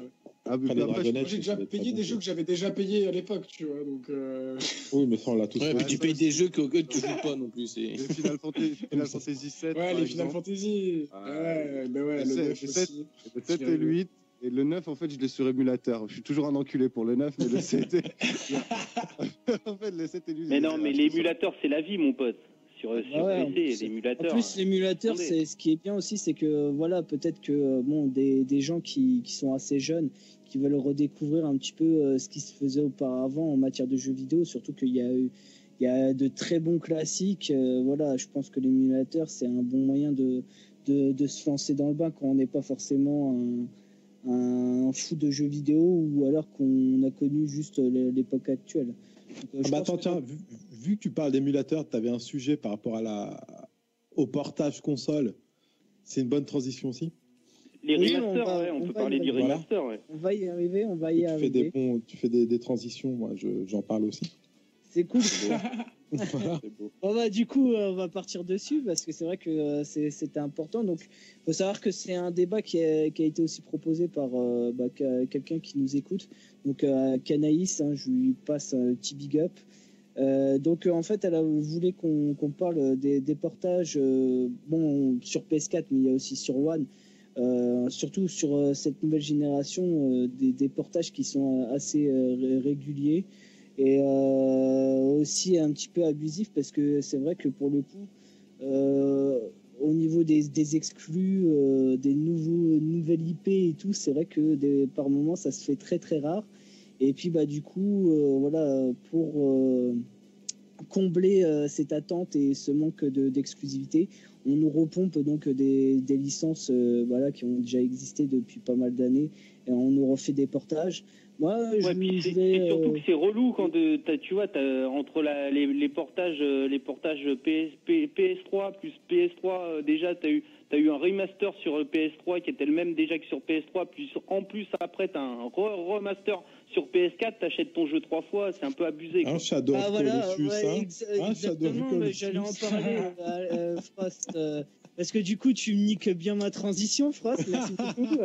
J'ai déjà payé des jeux que j'avais déjà payés à l'époque, tu vois. Donc,
Oui, mais ça, on l'a tous fait.
Ouais, puis tu payes des jeux que tu joues pas non plus.
Les Final Fantasy 7.
Ouais, les Final Fantasy. Ouais, le 9 aussi.
Le 7 et le 8. Et le 9, en fait, je l'ai sur émulateur. Je suis toujours un enculé pour le 9, mais le 7 en fait, le 7 et 8.
Mais non, mais l'émulateur, c'est la vie, mon pote. Sur PC, l'émulateur.
En plus, l'émulateur, c'est ce qui est bien aussi, c'est que voilà, peut-être que des gens qui sont assez jeunes, qui veulent redécouvrir un petit peu ce qui se faisait auparavant en matière de jeux vidéo, surtout qu'il y a de très bons classiques. Voilà, je pense que l'émulateur, c'est un bon moyen de se lancer dans le bain quand on n'est pas forcément un fou de jeux vidéo ou alors qu'on a connu juste l'époque actuelle. Donc,
attends, tiens, vu que tu parles d'émulateur, tu avais un sujet par rapport au portage console. C'est une bonne transition aussi.
Les remasters, on peut parler des remasters. Ouais.
On va y arriver,
Tu fais des transitions, moi j'en parle aussi.
C'est cool. Voilà. Bon, bah, du coup, on va partir dessus parce que c'est vrai que c'était important. Donc, il faut savoir que c'est un débat qui a été aussi proposé par quelqu'un qui nous écoute. Donc, Canaïs, hein, je lui passe un petit big up. Donc, en fait, elle voulait qu'on parle des portages sur PS4, mais il y a aussi sur One. Surtout sur cette nouvelle génération, des portages qui sont assez réguliers. Et aussi un petit peu abusif parce que c'est vrai que pour le coup au niveau des exclus des nouvelles IP et tout, c'est vrai que par moments ça se fait très très rare et puis du coup voilà, pour combler cette attente et ce manque d'exclusivité, on nous repompe donc des licences qui ont déjà existé depuis pas mal d'années et on nous refait des portages. Moi,
c'est surtout que c'est relou quand tu vois, entre les portages PS3 plus PS3 déjà t'as eu un remaster sur PS3 qui était le même déjà que sur PS3, puis en plus après t'as un remaster sur PS4, t'achètes ton jeu 3 fois, c'est un peu abusé.
Un Shadow of Colossus,
exactement, j'allais en parler, Frost, parce que du coup tu me niques bien ma transition, Frost. Merci beaucoup.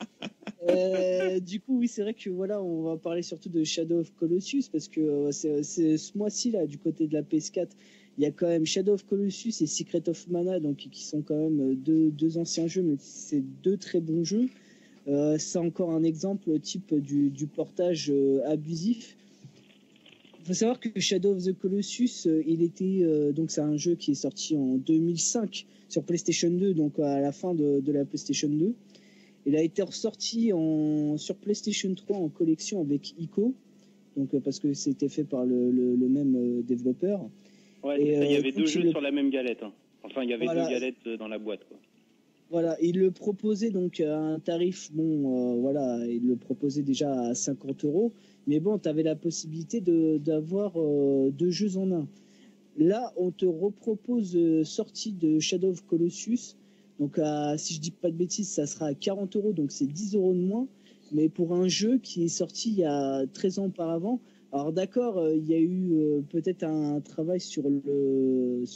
Du coup, oui, c'est vrai que voilà, on va parler surtout de Shadow of Colossus parce que c'est ce mois-ci là, du côté de la PS4, il y a quand même Shadow of Colossus et Secret of Mana, donc qui sont quand même deux anciens jeux, mais c'est deux très bons jeux. C'est encore un exemple type du portage abusif. faut savoir que Shadow of the Colossus, il était donc c'est un jeu qui est sorti en 2005 sur PlayStation 2, donc à la fin de la PlayStation 2. Il a été ressorti sur PlayStation 3 en collection avec Ico, donc parce que c'était fait par le même développeur.
Ouais, il y avait deux jeux sur la même galette. Hein. Enfin, il y avait deux galettes dans la boîte, quoi.
Voilà, il le proposait donc à un tarif, il le proposait déjà à 50 €, mais bon, tu avais la possibilité d'avoir deux jeux en un. Là, on te repropose sortie de Shadow of Colossus, donc si je dis pas de bêtises, ça sera à 40 €, donc c'est 10 € de moins, mais pour un jeu qui est sorti il y a 13 ans auparavant. Alors d'accord, il y a eu peut-être un travail sur les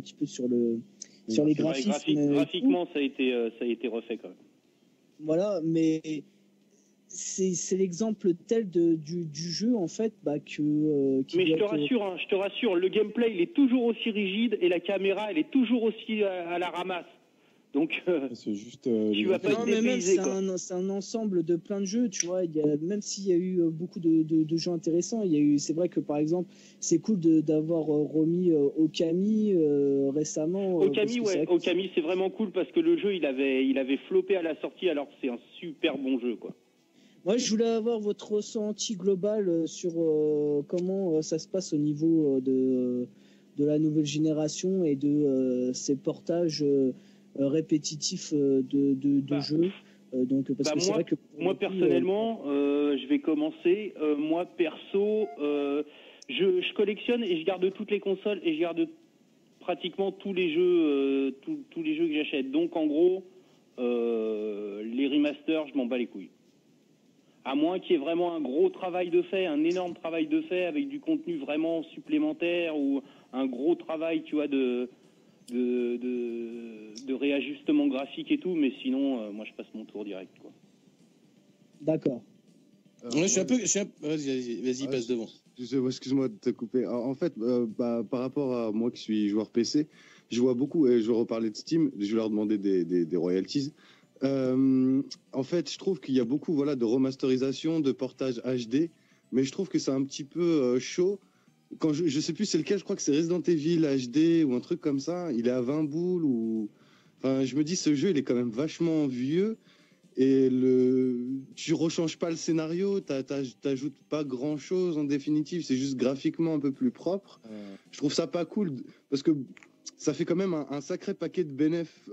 graphismes.
Graphiquement, ça a été refait quand même.
Voilà, mais c'est l'exemple tel du jeu en fait que.
Mais je te rassure, le gameplay il est toujours aussi rigide et la caméra elle est toujours aussi à la ramasse. Donc,
c'est juste.
Tu vas pas être dépaysé,
c'est un ensemble de plein de jeux, tu vois. Même s'il y a eu beaucoup de jeux intéressants, c'est vrai que par exemple, c'est cool d'avoir remis Okami récemment.
Okami, c'est vraiment cool parce que le jeu, il avait floppé à la sortie, alors que c'est un super bon jeu, quoi.
Moi, je voulais avoir votre ressenti global sur comment ça se passe au niveau de la nouvelle génération et de ces portages. Répétitif de jeux. Donc, parce que c'est vrai que
moi personnellement, je vais commencer. Moi perso, je collectionne et je garde toutes les consoles et je garde pratiquement tous les jeux, tous les jeux que j'achète. Donc en gros, les remasters, je m'en bats les couilles. À moins qu'il y ait vraiment un gros travail de fait, un énorme travail de fait avec du contenu vraiment supplémentaire ou un gros travail, tu vois, de réajustement graphique et tout, mais sinon, moi, je passe mon tour direct, quoi.
D'accord.
Je suis un peu... Vas-y, passe devant.
Excuse-moi de te couper. En fait, par rapport à moi qui suis joueur PC, je vois beaucoup, et je vais reparler de Steam, je vais leur demander des royalties. En fait, je trouve qu'il y a beaucoup de remasterisation, de portage HD, mais je trouve que c'est un petit peu chaud. Quand je sais plus c'est lequel, je crois que c'est Resident Evil HD ou un truc comme ça, il est à 20 boules ou... Enfin, je me dis, ce jeu, il est quand même vachement vieux et tu rechanges pas le scénario, t'ajoutes pas grand chose en définitive, c'est juste graphiquement un peu plus propre. Je trouve ça pas cool parce que ça fait quand même un sacré paquet de bénéfices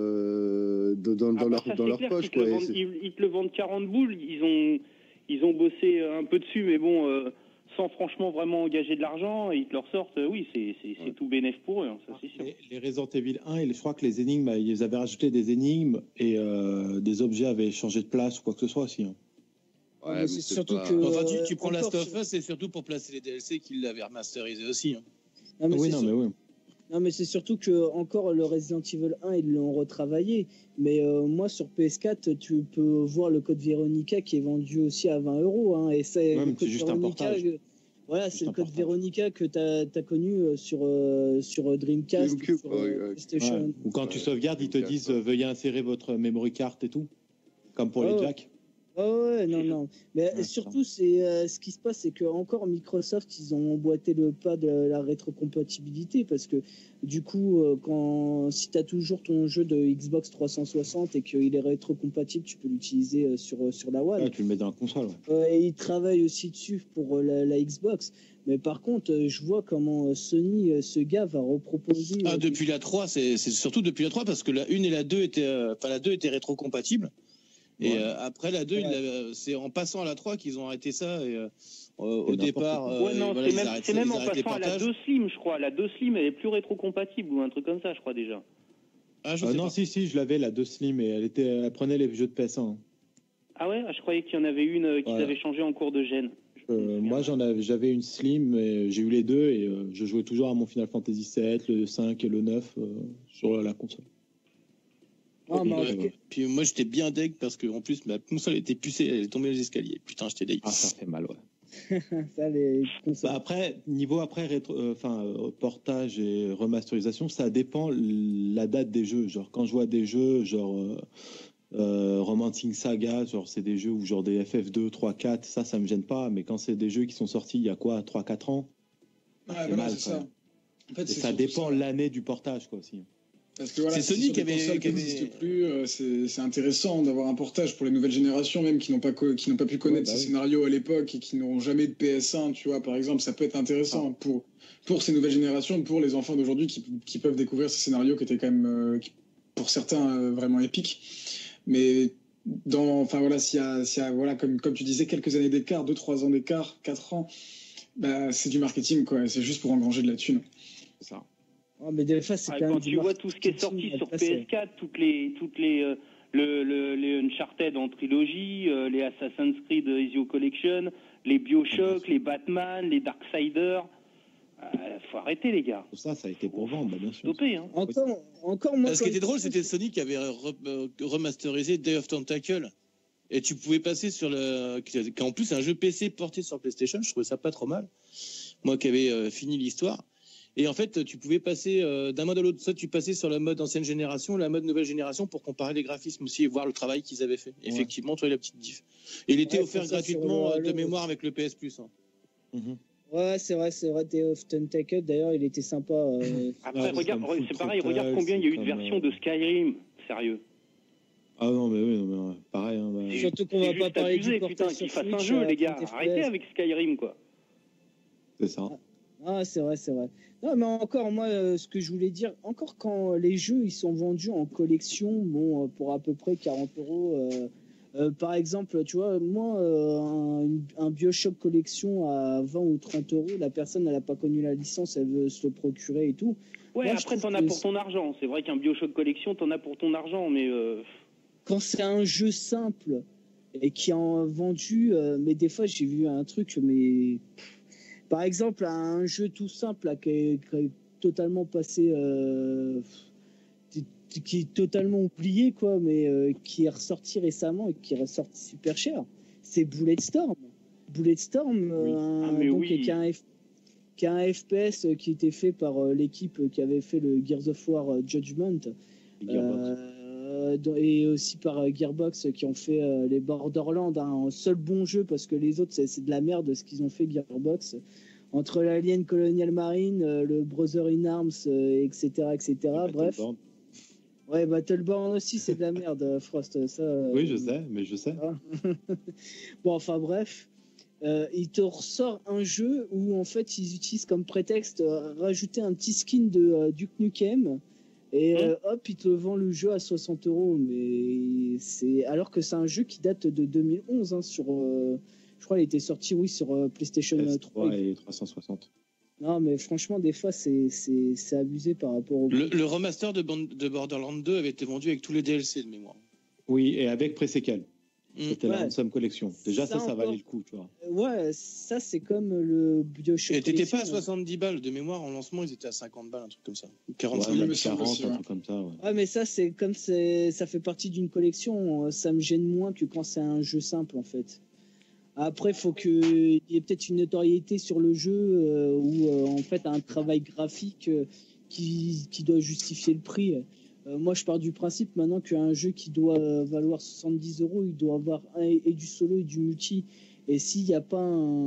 dans leur poche, quoi.
Ils te le vendent 40 boules, ils ont bossé un peu dessus, mais bon... sans franchement vraiment engager de l'argent, ils te le ressortent, oui, c'est tout bénéf pour eux, hein, ça c'est sûr.
Les Resident Evil 1, je crois que les énigmes, ils avaient rajouté des énigmes et des objets avaient changé de place ou quoi que ce soit aussi. Hein.
Ouais, mais c'est surtout que... Enfin, tu prends Last of Us, c'est surtout pour placer les DLC qu'ils l'avaient remasterisé aussi. Hein.
Non, mais c'est surtout que encore le Resident Evil 1, ils l'ont retravaillé. Mais moi, sur PS4, tu peux voir le code Veronica qui est vendu aussi à 20 €. Hein, et c'est
juste un portage.
Voilà, c'est le code Veronica que tu as connu sur Dreamcast, sur PlayStation.
Ouais. Ou quand tu sauvegardes, ils te disent veuillez insérer votre memory card et tout, comme pour les jacks.
Non. Mais surtout, c'est ce qui se passe, c'est que encore Microsoft, ils ont emboîté le pas de la rétrocompatibilité parce que du coup, si tu as toujours ton jeu de Xbox 360 et qu'il est rétrocompatible, tu peux l'utiliser sur la One.
Ouais, tu le mets dans la console.
Et ils travaillent aussi dessus pour la Xbox. Mais par contre, je vois comment Sony se gave à reproposer.
Depuis la 3, c'est surtout depuis la 3 parce que la 1 et la 2 étaient rétrocompatibles. Et après la 2, c'est en passant à la 3 qu'ils ont arrêté ça. Et, au départ,
c'est même en passant à la 2 Slim, je crois. La 2 Slim, elle est plus rétrocompatible ou un truc comme ça, je crois déjà.
Non, si, je l'avais, la 2 Slim, et elle prenait les jeux de PS1. Hein.
Ah ouais, je croyais qu'il y en avait une qu'ils avaient changé en cours de gène.
Moi, j'avais une Slim, et j'ai eu les deux, et je jouais toujours à mon Final Fantasy VII, le 5 et le 9 sur la console.
Puis moi j'étais bien deg parce que en plus ma console était pucée, elle est tombée les escaliers. Putain, j'étais deg.
Ça fait mal, ouais.
Ça, les
après, portage et remasterisation, ça dépend la date des jeux. Genre quand je vois des jeux, Romancing Saga, genre c'est des jeux où genre des FF2, 3, 4, ça me gêne pas, mais quand c'est des jeux qui sont sortis il y a quoi, 3, 4 ans,
Ouais,
c'est
voilà,
mal.
c'est ça. En fait,
Et
c'est
ça
surtout
dépend
ça.
l'année du portage, quoi, aussi.
Parce que voilà,
C'est Sony
sur
qui
des
avait-
consoles
qui avait-
n'existent plus, c'est intéressant d'avoir un portage pour les nouvelles générations, même qui n'ont pas pu connaître
bah
ces
oui.
scénarios à l'époque et qui n'auront jamais de PS1, tu vois, par exemple, ça peut être intéressant pour ces nouvelles générations, pour les enfants d'aujourd'hui qui peuvent découvrir ces scénarios qui étaient quand même, pour certains, vraiment épiques. Mais enfin voilà, s'il y a voilà, comme tu disais, quelques années d'écart, 2-3 ans d'écart, 4 ans, bah, c'est du marketing, quoi. C'est juste pour engranger de la thune.
C'est ça.
Ah, mais des fois, c'est
Ah,
quand même
quand
du
tu vois tout ce qui est sorti
marketing,
sur
après, c'est-
PS4, les Uncharted en trilogie, les Assassin's Creed Ezio Collection, les Bioshock, les Batman, les Darksiders, faut arrêter les gars.
Tout ça a été pour vendre, bah, bien sûr.
Stopper, hein.
Encore moi.
Ce qui
quand-
était drôle, c'était Sony qui avait remasterisé Day of Tentacle. Et tu pouvais passer sur qui en plus est un jeu PC porté sur PlayStation. Je trouvais ça pas trop mal. Moi qui avais fini l'histoire. Et en fait, tu pouvais passer d'un mode à l'autre. Soit tu passais sur la mode ancienne génération, la mode nouvelle génération pour comparer les graphismes aussi et voir le travail qu'ils avaient fait. Ouais. Effectivement, tu vois la petite diff. Et il était offert gratuitement de mémoire avec le PS Plus. Hein.
Ouais, c'est vrai, Day of Tentacle. D'ailleurs, il était sympa.
Après, regarde, c'est pareil, regarde combien il y a eu de versions de Skyrim. Sérieux.
Ah non, mais oui, non, mais pareil. Hein, bah...
Surtout qu'on va pas parler du
putain, qu'ils fassent un jeu, les gars. Arrêtez avec Skyrim, quoi.
C'est ça.
Ah, c'est vrai. Non, mais encore, moi, ce que je voulais dire, encore quand les jeux, ils sont vendus en collection, bon, pour à peu près 40 €. Par exemple, tu vois, moi, un Bioshock collection à 20 ou 30 €, la personne, elle n'a pas connu la licence, elle veut se le procurer et tout.
Ouais,
moi,
après, t'en as pour ton argent. C'est vrai qu'un Bioshock collection, t'en as pour ton argent, mais...
Quand c'est un jeu simple et qui est vendu, mais des fois, j'ai vu un truc, mais... Par exemple, un jeu tout simple là, qui est totalement passé... qui est totalement oublié, quoi, mais qui est ressorti récemment et qui est ressorti super cher, c'est Bulletstorm. Bulletstorm, qui a un FPS qui était fait par l'équipe qui avait fait le Gears of War Judgment, et aussi par Gearbox qui ont fait les Borderlands, un seul bon jeu, parce que les autres, c'est de la merde ce qu'ils ont fait, Gearbox. Entre l'Alien Colonial Marine, le Brother in Arms, etc. Bref. Ouais, Battleborn aussi, c'est de la merde, Frost. Ça,
oui, je sais.
Bon, enfin, bref. Il te ressort un jeu où, en fait, ils utilisent comme prétexte rajouter un petit skin de Duke Nukem. Et hop, ils te vendent le jeu à 60 €. Mais c'est... Alors que c'est un jeu qui date de 2011, hein, sur... je crois qu'il était sorti, oui, sur PlayStation 3
et 360.
Non, mais franchement, des fois, c'est abusé par rapport au...
Le remaster de Borderlands 2 avait été vendu avec tous les DLC de mémoire.
Oui, et avec pré-séquelle. C'était la
Ouais.
Ransom Collection. Déjà, ça
encore...
valait le coup, tu vois.
Ouais, ça, c'est comme le Bioshock.
Et t'étais pas à 70 balles de mémoire. En lancement, ils étaient à 50 balles, un truc comme ça. 45 balles.
40, un truc comme ça, ouais.
Ouais, mais ça, c'est comme ça fait partie d'une collection. Ça me gêne moins que quand c'est un jeu simple, en fait. Après, il faut qu'il y ait peut-être une notoriété sur le jeu ou en fait un travail graphique qui doit justifier le prix. Moi, je pars du principe maintenant qu'un jeu qui doit valoir 70 €, il doit avoir et du solo et du multi. Et s'il n'y a pas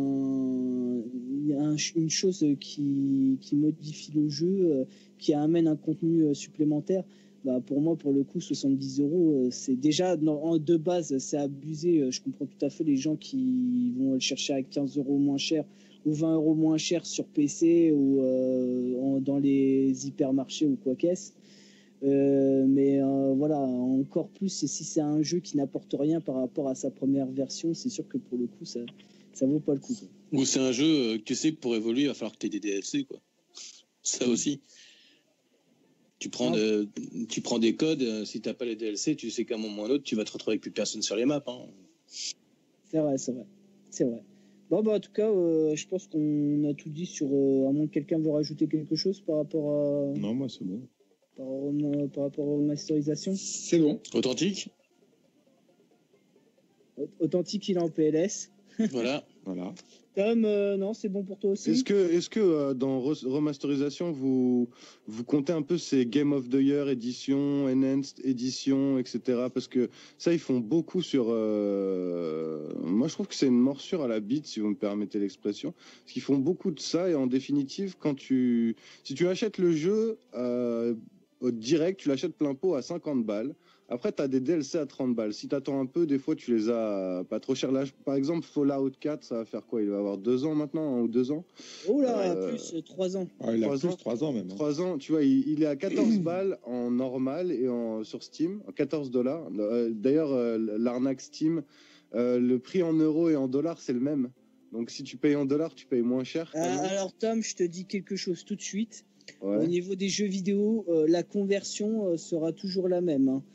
une chose qui modifie le jeu, qui amène un contenu supplémentaire, bah pour moi, pour le coup, 70 €, c'est déjà, de base, c'est abusé. Je comprends tout à fait les gens qui vont le chercher à 15 € moins cher ou 20 € moins cher sur PC ou dans les hypermarchés ou quoi qu'est-ce. Mais voilà, encore plus, et si c'est un jeu qui n'apporte rien par rapport à sa première version, c'est sûr que pour le coup, ça vaut pas le coup, quoi.
Ou c'est un jeu que tu sais que pour évoluer, il va falloir que tu aies des DLC, quoi. Ça aussi. Tu prends des codes, si t'as pas les DLC, tu sais qu'à un moment ou à un autre, tu vas te retrouver avec plus personne sur les maps. Hein.
C'est vrai. Bon, bah, en tout cas, je pense qu'on a tout dit sur... à moins que quelqu'un veut rajouter quelque chose par rapport à...
Non, moi, c'est bon.
Par rapport aux masterisations.
C'est bon.
Authentique.
Authentique, il est en PLS.
Voilà.
Voilà.
Tom, non, c'est bon pour toi aussi.
Est-ce que dans remasterisation, vous comptez un peu ces Game of the Year édition, Enhanced édition, etc. Parce que ça, ils font beaucoup sur... Moi, je trouve que c'est une morsure à la bite, si vous me permettez l'expression. Parce qu'ils font beaucoup de ça, et en définitive, si tu achètes le jeu au direct, tu l'achètes plein pot à 50 balles. Après, tu as des DLC à 30 balles. Si tu attends un peu, des fois, tu les as pas trop cher. Là, par exemple, Fallout 4, ça va faire quoi? Il va avoir 2 ans maintenant, 1 ou 2 ans.
Oh là, plus 3 ans.
Ah, il a
3
plus
ans.
3 ans même.
3 ans, tu vois, il est à 14 balles en normal et sur Steam, $14. D'ailleurs, l'arnaque Steam, le prix en euros et en dollars, c'est le même. Donc, si tu payes en dollars, tu payes moins cher.
Alors, Tom, je te dis quelque chose tout de suite.
Ouais.
Au niveau des jeux vidéo, la conversion sera toujours la même. Hein.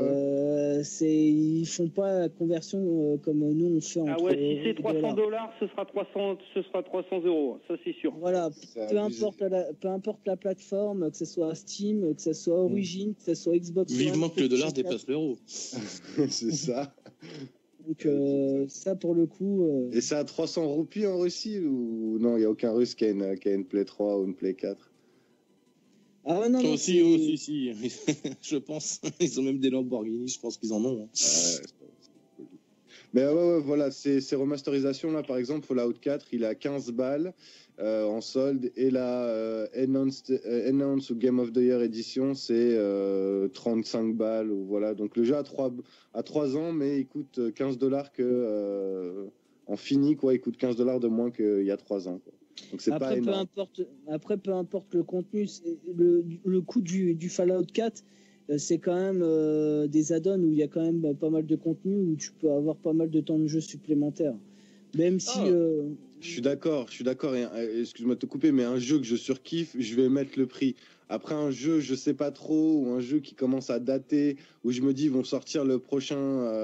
Ils font pas la conversion comme nous on fait entre.
Ah ouais, si c'est $300, ce sera 300 euros, ça c'est sûr.
Voilà, peu importe la plateforme, que ce soit Steam, que ce soit Origin, que ce soit Xbox One.
Vivement que le dollar dépasse l'euro.
C'est ça.
Donc ça pour le coup.
Et c'est à 300 roupies en Russie ou non? Il n'y a aucun Russe qui a une Play 3 ou une Play 4.
Ah non, non.
Si. Je pense. Ils ont même des Lamborghini, je pense qu'ils en ont. Hein.
Mais ouais, voilà, ces remasterisations là, par exemple, Fallout 4, il est à 15 balles en solde, et la Enhanced ou Game of the Year Edition, c'est 35 balles, ou voilà. Donc le jeu a 3 ans, mais il coûte $15 en fini, quoi. Il coûte $15 de moins qu'il y a 3 ans, quoi. Donc c'est pas énorme.
Peu importe le contenu, le coût du Fallout 4, c'est quand même des add-ons où il y a quand même pas mal de contenu, où tu peux avoir pas mal de temps de jeu supplémentaire. Même si...
Je suis d'accord, et excuse-moi de te couper, mais un jeu que je surkiffe, je vais mettre le prix. Après un jeu, je sais pas trop, ou un jeu qui commence à dater, où je me dis, ils vont sortir le prochain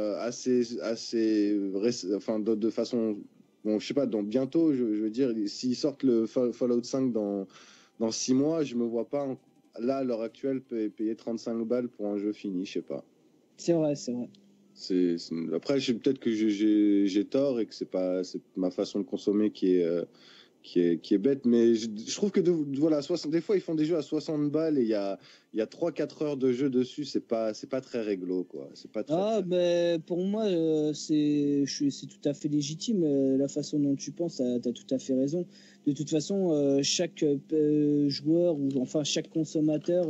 de façon... Bon, je sais pas, bientôt, je veux dire, s'ils sortent le Fallout 5 dans 6 mois, je me vois pas, là, à l'heure actuelle, payer 35 balles pour un jeu fini, je sais pas.
C'est vrai.
Après, peut-être que j'ai tort et que c'est ma façon de consommer qui est bête, mais je trouve que voilà, des fois ils font des jeux à 60 balles et il y a 3-4 heures de jeu dessus, c'est pas très réglo, quoi. C'est pas très,
mais pour moi c'est tout à fait légitime la façon dont tu penses, t'as tout à fait raison. De toute façon, chaque joueur ou enfin chaque consommateur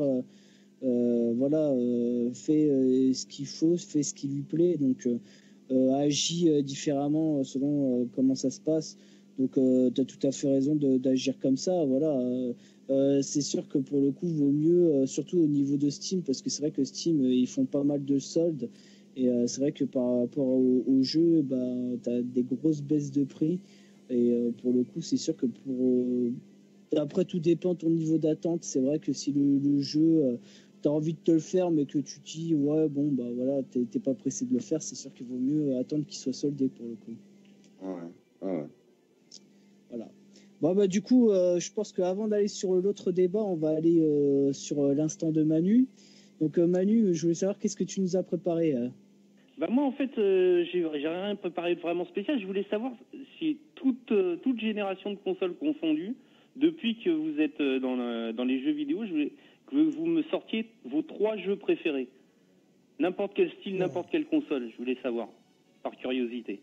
fait ce qu'il faut, fait ce qui lui plaît, donc agit différemment selon comment ça se passe. Donc, tu as tout à fait raison d'agir comme ça. Voilà. C'est sûr que pour le coup, vaut mieux, surtout au niveau de Steam, parce que c'est vrai que Steam, ils font pas mal de soldes. Et c'est vrai que par rapport au jeu, tu as des grosses baisses de prix. Et pour le coup, c'est sûr que après, tout dépend de ton niveau d'attente. C'est vrai que si le jeu, tu as envie de te le faire, mais que tu te dis, ouais, bon, voilà, t'es pas pressé de le faire, c'est sûr qu'il vaut mieux attendre qu'il soit soldé pour le coup.
Ouais.
Voilà. Bon, du coup, je pense qu'avant d'aller sur l'autre débat, on va aller sur l'instant de Manu. Donc, Manu, je voulais savoir qu'est-ce que tu nous as préparé
moi, en fait, j'ai rien préparé de vraiment spécial. Je voulais savoir si toute génération de consoles confondues, depuis que vous êtes dans les jeux vidéo, je voulais que vous me sortiez vos 3 jeux préférés. N'importe quel style, n'importe quelle console, je voulais savoir, par curiosité.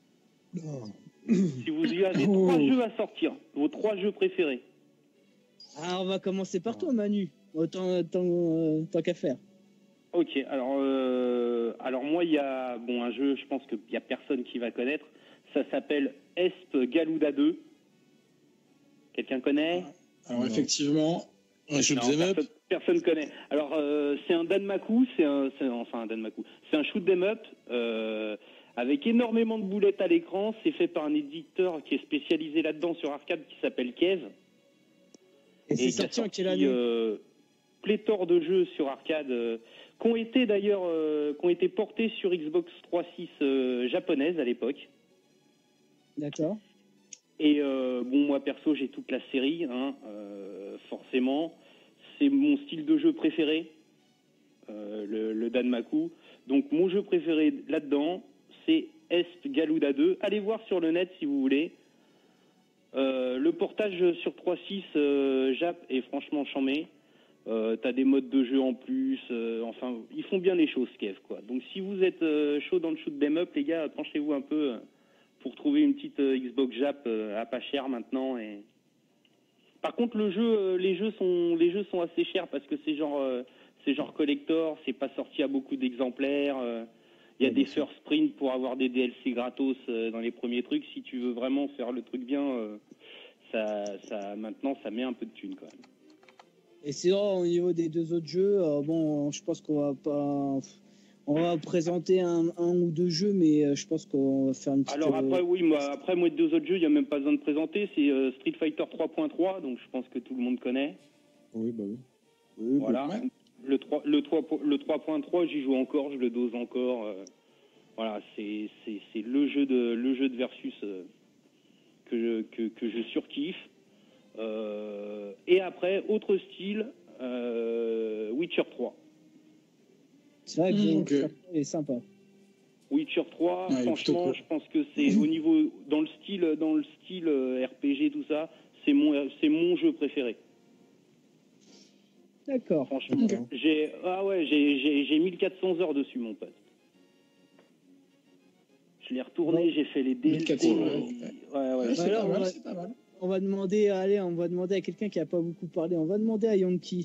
Si vous y avez 3 jeux à sortir, vos 3 jeux préférés.
On va commencer par toi, Manu. Tant qu'à faire.
Ok, alors moi, il y a un jeu, je pense qu'il n'y a personne qui va connaître. Ça s'appelle Esp Galuda 2. Quelqu'un connaît?
Alors effectivement,
personne connaît. Alors c'est un Danmaku, c'est un shoot 'em up avec énormément de boulettes à l'écran. C'est fait par un éditeur qui est spécialisé là-dedans sur arcade qui s'appelle Kev.
Et c'est sorti en quelle année?
Pléthore de jeux sur arcade qui ont été portés sur Xbox 360 japonaise à l'époque.
D'accord.
Et moi perso, j'ai toute la série, forcément. C'est mon style de jeu préféré, le Danmaku. Donc mon jeu préféré là-dedans, c'est Esp Galuda 2. Allez voir sur le net si vous voulez. Le portage sur 3.6 Jap est franchement chambé. T'as des modes de jeu en plus. Enfin, ils font bien les choses, Kev, quoi. Donc si vous êtes chaud dans le shoot 'em up, les gars, penchez-vous un peu pour trouver une petite Xbox Jap à pas cher maintenant. Et par contre, les jeux sont assez chers parce que c'est genre collector, c'est pas sorti à beaucoup d'exemplaires. Il y a des first print pour avoir des DLC gratos dans les premiers trucs. Si tu veux vraiment faire le truc bien, maintenant ça met un peu de thunes quand même.
Et sinon, au niveau des deux autres jeux, je pense qu'on va présenter un ou deux jeux, mais je pense qu'on va faire une petite...
Alors après, moi, deux autres jeux, il n'y a même pas besoin de présenter. C'est Street Fighter 3.3, donc je pense que tout le monde connaît.
Oui, bah oui.
Voilà.
Ouais.
Le 3.3, j'y joue encore, je le dose encore. Voilà, c'est le jeu de versus que je surkiffe. Et après, autre style, Witcher 3.
C'est vrai que
Ok.
il est sympa.
Witcher 3,
Ouais,
franchement,
plutôt cool.
je pense que c'est au niveau dans le style RPG, tout ça, c'est mon jeu préféré.
D'accord.
Franchement,
Ok.
j'ai 1400 heures dessus, mon pote. Je l'ai retourné, j'ai fait les DLC.
1400, ouais.
Ouais.
C'est
Alors,
pas mal,
ouais.
c'est pas mal.
On va demander à quelqu'un qui a pas beaucoup parlé. On va demander à Yankee.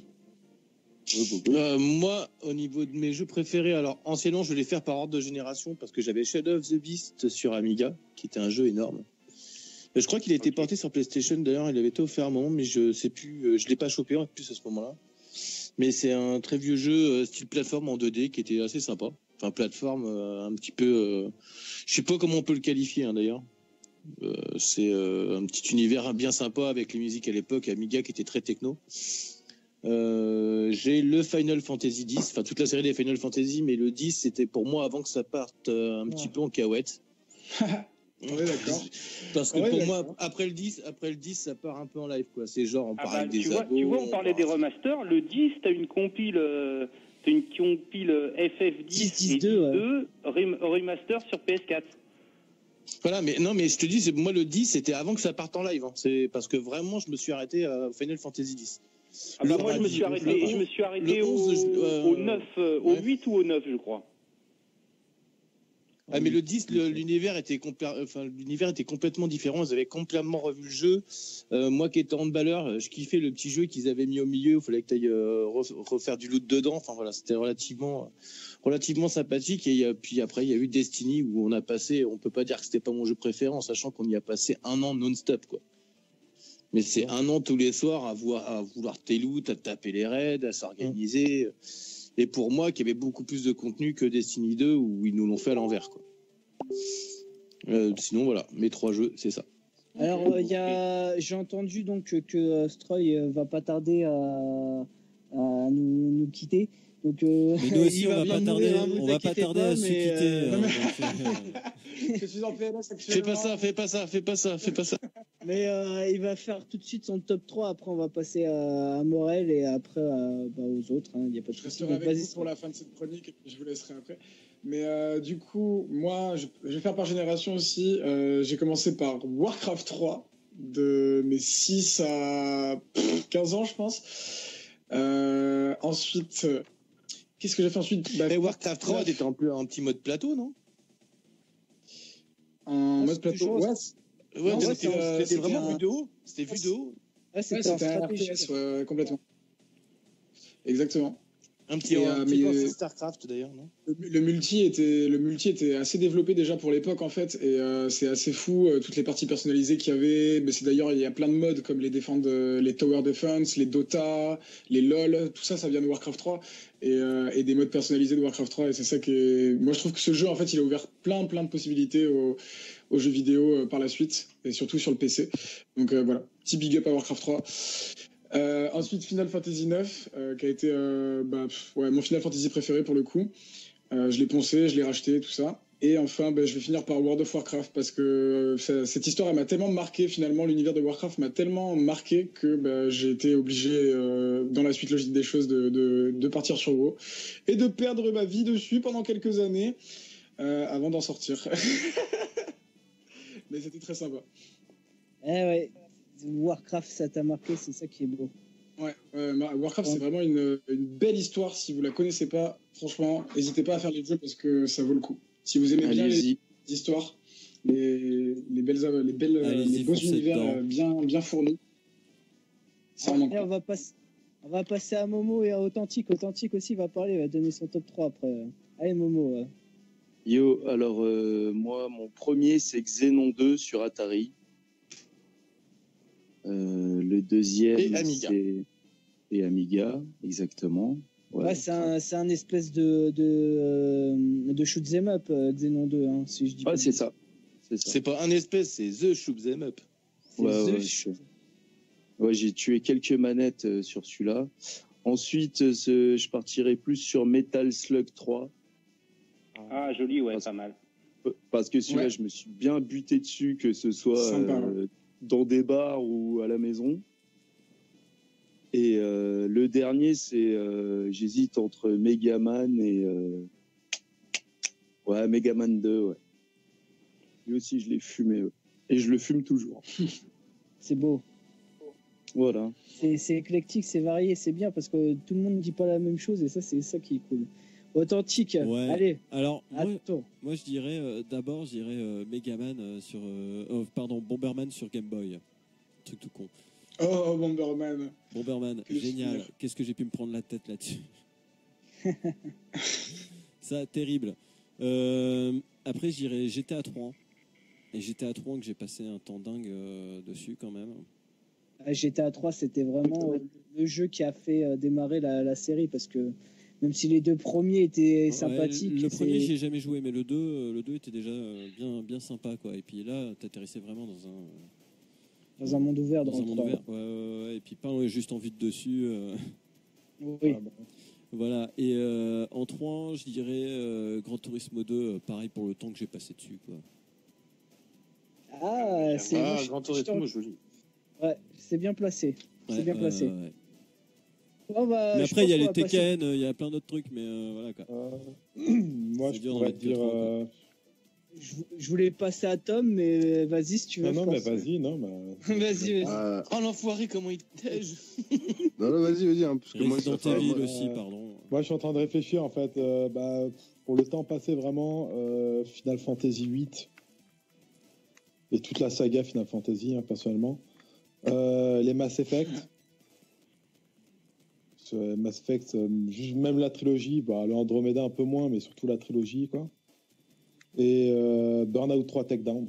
Moi, au niveau de mes jeux préférés, alors anciennement, je vais les faire par ordre de génération parce que j'avais Shadow of the Beast sur Amiga, qui était un jeu énorme. Je crois qu'il a été porté sur PlayStation, d'ailleurs, il avait été offert à un moment, mais je sais plus, je l'ai pas chopé en plus à ce moment-là. Mais c'est un très vieux jeu style plateforme en 2D qui était assez sympa. Enfin, plateforme un petit peu... je sais pas comment on peut le qualifier, hein, d'ailleurs. C'est un petit univers bien sympa avec les musiques à l'époque, Amiga qui était très techno. J'ai le Final Fantasy X, enfin toute la série des Final Fantasy, mais le 10 c'était pour moi avant que ça parte un petit peu en cahuète.
On est d'accord.
Parce que
Ouais,
pour
d'accord.
moi, après le 10 ça part un peu en live, quoi. C'est genre, on parle avec des
tu vois,
abos,
on parlait des remasters. Le 10, t'as une compile FF10
10,
et
2,
10.2 remaster sur PS4.
Voilà, mais non, mais je te dis, moi le 10 c'était avant que ça parte en live. Hein. C'est parce que vraiment, je me suis arrêté à Final Fantasy X.
Moi, je me suis arrêté
le 11,
au 9, au 8 ou au 9, je crois.
Ah, mais le 10, l'univers était complètement différent. Ils avaient complètement revu le jeu. Moi qui étais handballeur, je kiffais le petit jeu qu'ils avaient mis au milieu. Il fallait que tu ailles refaire du loot dedans. Enfin voilà, c'était relativement sympathique. Et puis après, il y a eu Destiny où on peut pas dire que c'était pas mon jeu préféré, en sachant qu'on y a passé un an non-stop, quoi. Mais c'est un an tous les soirs à vouloir tes loot, à taper les raids, à s'organiser. Et pour moi, qui avait beaucoup plus de contenu que Destiny 2, où ils nous l'ont fait à l'envers, quoi. Sinon, voilà, mes 3 jeux, c'est ça.
Alors, j'ai entendu donc que Stroy va pas tarder à nous quitter. Donc,
Mais nous aussi,
il
on va pas tarder,
mourir, hein, vous
on va pas
inquiétez
tarder
pas,
à se
mais,
quitter.
Je suis en PLS
Fais pas ça.
Mais il va faire tout de suite son top 3. Après, on va passer à Morel et après aux autres. Il n'y a pas de
Je
souci.
resterai
Donc,
avec
vas-y,
vous pour la fin de cette chronique et puis je vous laisserai après. Mais du coup, moi, je vais faire par génération aussi. J'ai commencé par Warcraft 3, de mes 6 à 15 ans, je pense. Ensuite, qu'est-ce que j'ai fait ensuite?
Warcraft 3, t'étais en petit mode plateau, non?
En mode plateau, ouais.
Ouais,
Non,
c'était vraiment vu de haut. C'était vu de haut.
Ouais,
C'était un RTS, complètement. Exactement.
Un petit peu StarCraft d'ailleurs, non?
Le multi était assez développé déjà pour l'époque en fait, et c'est assez fou toutes les parties personnalisées qu'il y avait. Mais c'est d'ailleurs il y a plein de modes comme les Tower Defense, les Dota, les LoL, tout ça vient de Warcraft 3 et des modes personnalisés de Warcraft 3. Et c'est ça moi je trouve que ce jeu en fait il a ouvert plein de possibilités aux jeux vidéo par la suite et surtout sur le PC. Donc voilà, petit big up à Warcraft 3. Ensuite Final Fantasy 9 qui a été mon Final Fantasy préféré pour le coup. Je l'ai poncé, je l'ai racheté, tout ça. Et enfin je vais finir par World of Warcraft parce que cette histoire elle m'a tellement marqué, finalement l'univers de Warcraft m'a tellement marqué que j'ai été obligé dans la suite logique des choses de partir sur WoW et de perdre ma vie dessus pendant quelques années. avant d'en sortir. Mais c'était très sympa.
Ouais. Warcraft, ça t'a marqué, c'est ça qui est beau.
Ouais, Warcraft, c'est vraiment une belle histoire. Si vous la connaissez pas, franchement, n'hésitez pas à faire les jeux parce que ça vaut le coup. Si vous aimez bien les histoires, les beaux univers bien fournis, c'est vraiment cool.
On va passer à Momo et à Authentique. Authentique aussi va parler, il va donner son top 3 après. Allez, Momo.
Yo, alors moi, mon premier, c'est Xenon 2 sur Atari. Le deuxième, et Amiga, exactement.
Ouais, c'est un espèce de shoot 'em up, Xenon 2, hein, si je dis pas.
Ouais, c'est ça.
C'est pas un espèce, c'est The Shoot 'em Up.
Ouais, j'ai tué quelques manettes sur celui-là. Ensuite, je partirai plus sur Metal Slug 3.
Ah, joli, ouais, pas mal.
Parce que celui-là, je me suis bien buté dessus, que ce soit dans des bars ou à la maison. Et le dernier, c'est j'hésite entre Megaman et Megaman 2. Ouais. Lui aussi, je l'ai fumé et je le fume toujours.
C'est beau.
Voilà.
C'est éclectique, c'est varié, c'est bien parce que tout le monde ne dit pas la même chose et ça, c'est ça qui est cool. Authentique.
Ouais.
Allez.
Alors moi je dirais d'abord Megaman sur Bomberman sur Game Boy. Truc tout con.
Oh, Bomberman,
génial. Qu'est-ce que j'ai pu me prendre la tête là-dessus. Ça, terrible. Après, je dirais GTA 3. Et GTA 3 que j'ai passé un temps dingue dessus quand même.
GTA 3, c'était vraiment le jeu qui a fait démarrer la série parce que même si les deux premiers étaient sympathiques.
Le premier, j'y ai jamais joué, mais le 2 était déjà bien sympa, quoi. Et puis là, t'atterrissais vraiment
dans un monde ouvert.
Dans un monde ouvert, ouais. Et puis pas juste en vue de dessus.
Oui.
Voilà. Et en 3, je dirais Gran Turismo 2, pareil pour le temps que j'ai passé dessus, quoi.
Gran Turismo, joli.
Ouais, c'est bien placé. C'est bien placé.
Ouais. Mais après, il y a les Tekken, il y a plein d'autres trucs, mais voilà, quoi.
Moi, je pourrais dire...
Je voulais passer à Tom, mais vas-y si tu veux.
Non, mais vas-y,
vas-y.
Oh, l'enfoiré, comment il tège.
Non, vas-y, hein, parce que moi,
Resident Evil aussi, pardon.
Moi, je suis en train de réfléchir, en fait, pour le temps passé, vraiment, Final Fantasy VIII et toute la saga Final Fantasy, hein, personnellement. Les Mass Effect. Mass Effect, même la trilogie, le Andromeda un peu moins, mais surtout la trilogie, quoi. Et Burnout 3 Takedown.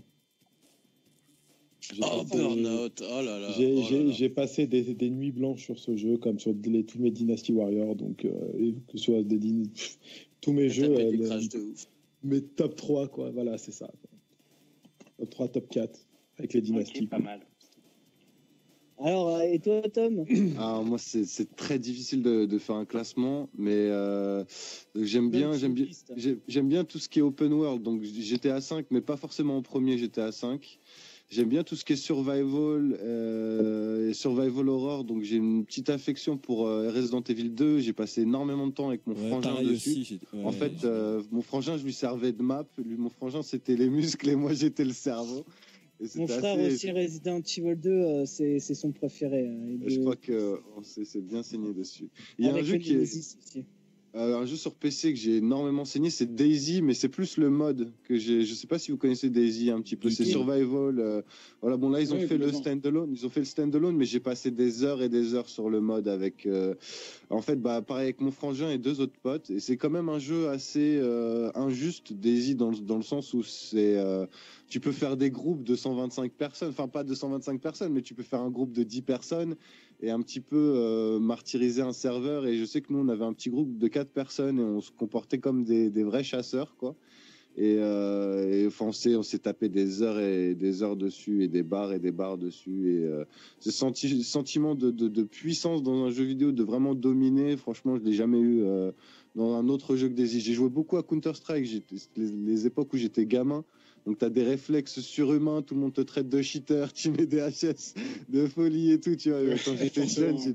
Burnout, oh là là.
J'ai passé des nuits blanches sur ce jeu, comme sur tous mes Dynasty Warriors, donc que ce soit tous mes jeux, mes top 3, quoi, voilà, c'est ça. Top 3, top 4, avec les Dynasties.
Okay, pas mal.
Alors, et toi, Tom?
Alors, moi, c'est très difficile de faire un classement, mais j'aime bien tout ce qui est open world. Donc, j'étais à 5, mais pas forcément en premier, j'étais à 5. J'aime bien tout ce qui est survival et survival horror. Donc, j'ai une petite affection pour Resident Evil 2. J'ai passé énormément de temps avec mon frangin dessus. Aussi, en fait, mon frangin, je lui servais de map. Mon frangin, c'était les muscles et moi, j'étais le cerveau.
Mon frère aussi, Resident Evil 2, c'est son préféré.
Je crois que c'est bien saigné dessus. Il y a un jeu qui est un jeu sur PC que j'ai énormément saigné, c'est Daisy, mais c'est plus le mode que j'ai. Je sais pas si vous connaissez Daisy un petit peu. C'est survival. Voilà, bon là ils ont fait le standalone. Ils ont fait le standalone, mais j'ai passé des heures et des heures sur le mode avec. En fait, pareil avec mon frangin et 2 autres potes. Et c'est quand même un jeu assez injuste, Daisy, dans le sens où c'est. Tu peux faire des groupes de 125 personnes, enfin pas de 125 personnes, mais tu peux faire un groupe de 10 personnes et un petit peu martyriser un serveur. Et je sais que nous, on avait un petit groupe de 4 personnes et on se comportait comme des vrais chasseurs, quoi. Et enfin, on s'est tapé des heures et des heures dessus et des barres dessus. Et ce sentiment de puissance dans un jeu vidéo, de vraiment dominer, franchement, je l'ai jamais eu dans un autre jeu que Daisy. J'ai joué beaucoup à Counter-Strike, les époques où j'étais gamin. Donc, tu as des réflexes surhumains, tout le monde te traite de cheater, tu mets des HS de folie et tout, tu vois. Quand j'étais jeune,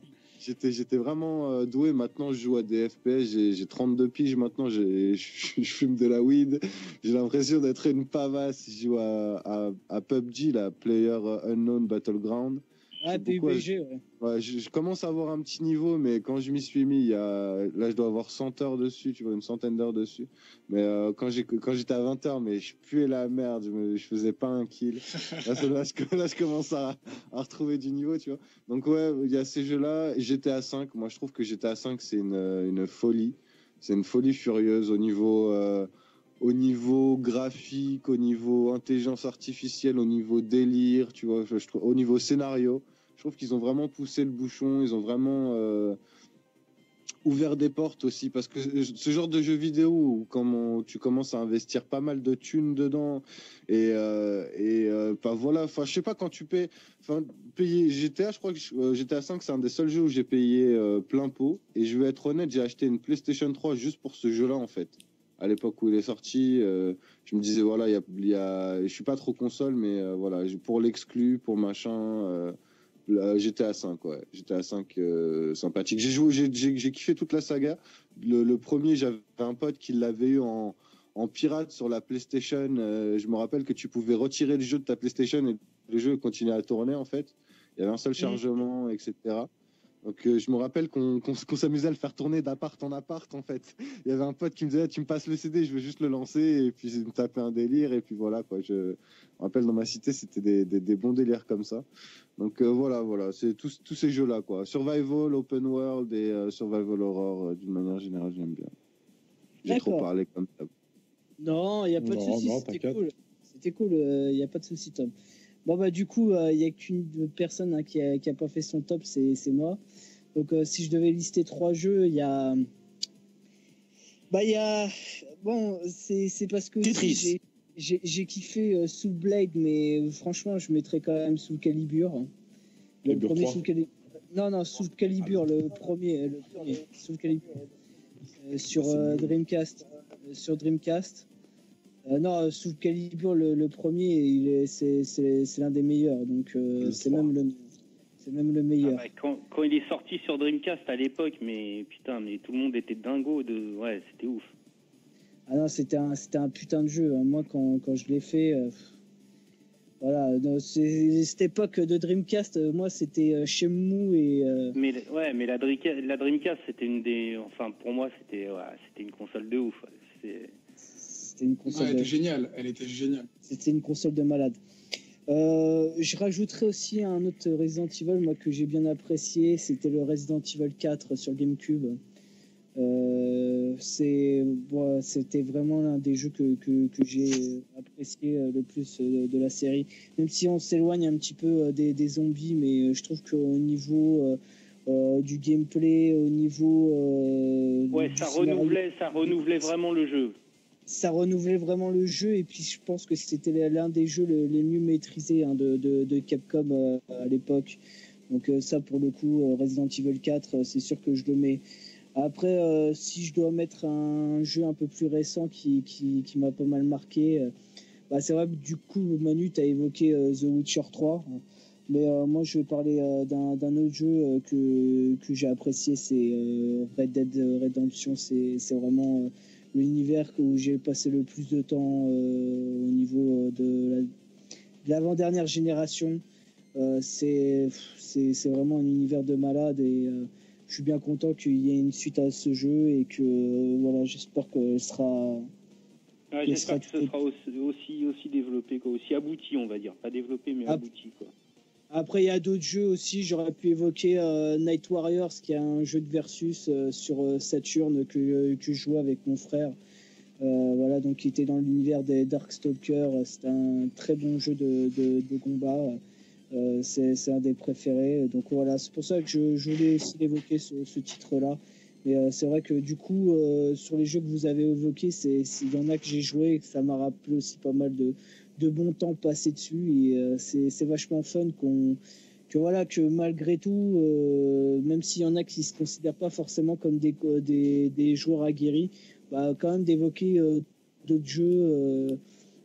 J'étais vraiment doué. Maintenant, je joue à des FPS. J'ai 32 piges maintenant. Je fume de la weed. J'ai l'impression d'être une pavasse. Je joue à PUBG, la Player Unknown Battleground.
Ouais, PUBG, ouais.
Ouais, je commence à avoir un petit niveau, mais quand je m'y suis mis, là, je dois avoir 100 heures dessus, tu vois, une centaine d'heures dessus. Mais quand j'étais à 20 heures, mais je puais la merde, je faisais pas un kill. Là, je commence à retrouver du niveau, tu vois. Donc ouais, il y a ces jeux-là. GTA 5, moi je trouve que GTA 5, c'est une folie. C'est une folie furieuse au niveau graphique, au niveau intelligence artificielle, au niveau délire, tu vois, au niveau scénario. Je trouve qu'ils ont vraiment poussé le bouchon, ils ont vraiment ouvert des portes aussi, parce que ce genre de jeu vidéo où tu commences à investir pas mal de thunes dedans et bah voilà, enfin je sais pas, quand tu payer GTA, je crois que GTA 5 c'est un des seuls jeux où j'ai payé plein pot, et je vais être honnête, j'ai acheté une PlayStation 3 juste pour ce jeu-là en fait. À l'époque où il est sorti, je me disais voilà, je suis pas trop console, mais voilà, pour l'exclu, pour machin. GTA 5, ouais. GTA 5, sympathique. J'ai kiffé toute la saga. Le premier, j'avais un pote qui l'avait eu en pirate sur la PlayStation. Je me rappelle que tu pouvais retirer le jeu de ta PlayStation et le jeu continuait à tourner, en fait. Il y avait un seul chargement, etc. Donc je me rappelle qu'on s'amusait à le faire tourner d'appart en appart, en fait. Il y avait un pote qui me disait tu me passes le CD, je veux juste le lancer, et puis il me tapait un délire, et puis voilà quoi. Je me rappelle, dans ma cité c'était des bons délires comme ça. Donc voilà, c'est tous ces jeux là quoi. Survival, open world et survival horror, d'une manière générale, j'aime bien. J'ai trop parlé comme ça.
Non, il n'y a pas de souci, c'était cool. C'était cool, il n'y a pas de souci, Tom. Bon, bah, du coup, il n'y a qu'une personne qui a pas fait son top, c'est moi. Donc, si je devais lister 3 jeux, il y a. Bah, il y a. Bon, c'est parce que j'ai kiffé Soul Blade, mais franchement, je mettrais quand même Soul Calibur. Le premier Soul Calibur. Non, Soul Calibur, le premier Soul Calibur. Sur Dreamcast. Sur Dreamcast. Non, Soul Calibur, le premier, c'est l'un des meilleurs, donc c'est même le meilleur.
Ah bah, quand il est sorti sur Dreamcast à l'époque, mais putain, mais tout le monde était dingo ouais, c'était ouf.
Ah non, c'était un putain de jeu. Hein. Moi, quand je l'ai fait, voilà, cette époque de Dreamcast, moi, c'était Shenmue et.
Mais la Dreamcast, c'était pour moi, c'était une console de ouf.
C'était une console.
Elle était géniale.
C'était une console de malade. Je rajouterais aussi un autre Resident Evil, moi, que j'ai bien apprécié. C'était le Resident Evil 4 sur GameCube. C'était vraiment l'un des jeux que j'ai apprécié le plus de la série. Même si on s'éloigne un petit peu des zombies, mais je trouve qu'au niveau du gameplay, au niveau
ça renouvelait vraiment le jeu.
Ça renouvelait vraiment le jeu, et puis je pense que c'était l'un des jeux les mieux maîtrisés de Capcom à l'époque. Donc ça, pour le coup, Resident Evil 4, c'est sûr que je le mets. Après, si je dois mettre un jeu un peu plus récent qui m'a pas mal marqué, c'est vrai que du coup, Manu, tu as évoqué The Witcher 3. Mais moi, je vais parler d'un autre jeu que j'ai apprécié, c'est Red Dead Redemption. C'est vraiment l'univers où j'ai passé le plus de temps au niveau de l'avant-dernière génération. C'est vraiment un univers de malade, et je suis bien content qu'il y ait une suite à ce jeu, et que voilà, j'espère qu'elle sera.
Ouais, j'espère que ce sera aussi développé, quoi, aussi abouti, on va dire, pas développé mais abouti, quoi.
Après, il y a d'autres jeux aussi. J'aurais pu évoquer Night Warriors, qui est un jeu de versus sur Saturn que je jouais avec mon frère. Voilà, donc qui était dans l'univers des Darkstalkers. C'est un très bon jeu de combat. C'est un des préférés. Donc voilà, c'est pour ça que je voulais aussi évoquer ce titre-là. Mais c'est vrai que du coup, sur les jeux que vous avez évoqués, il y en a que j'ai joué et que ça m'a rappelé aussi pas mal de bon temps passé dessus, et c'est vachement fun que malgré tout, même s'il y en a qui se considèrent pas forcément comme des joueurs aguerris, quand même d'évoquer d'autres jeux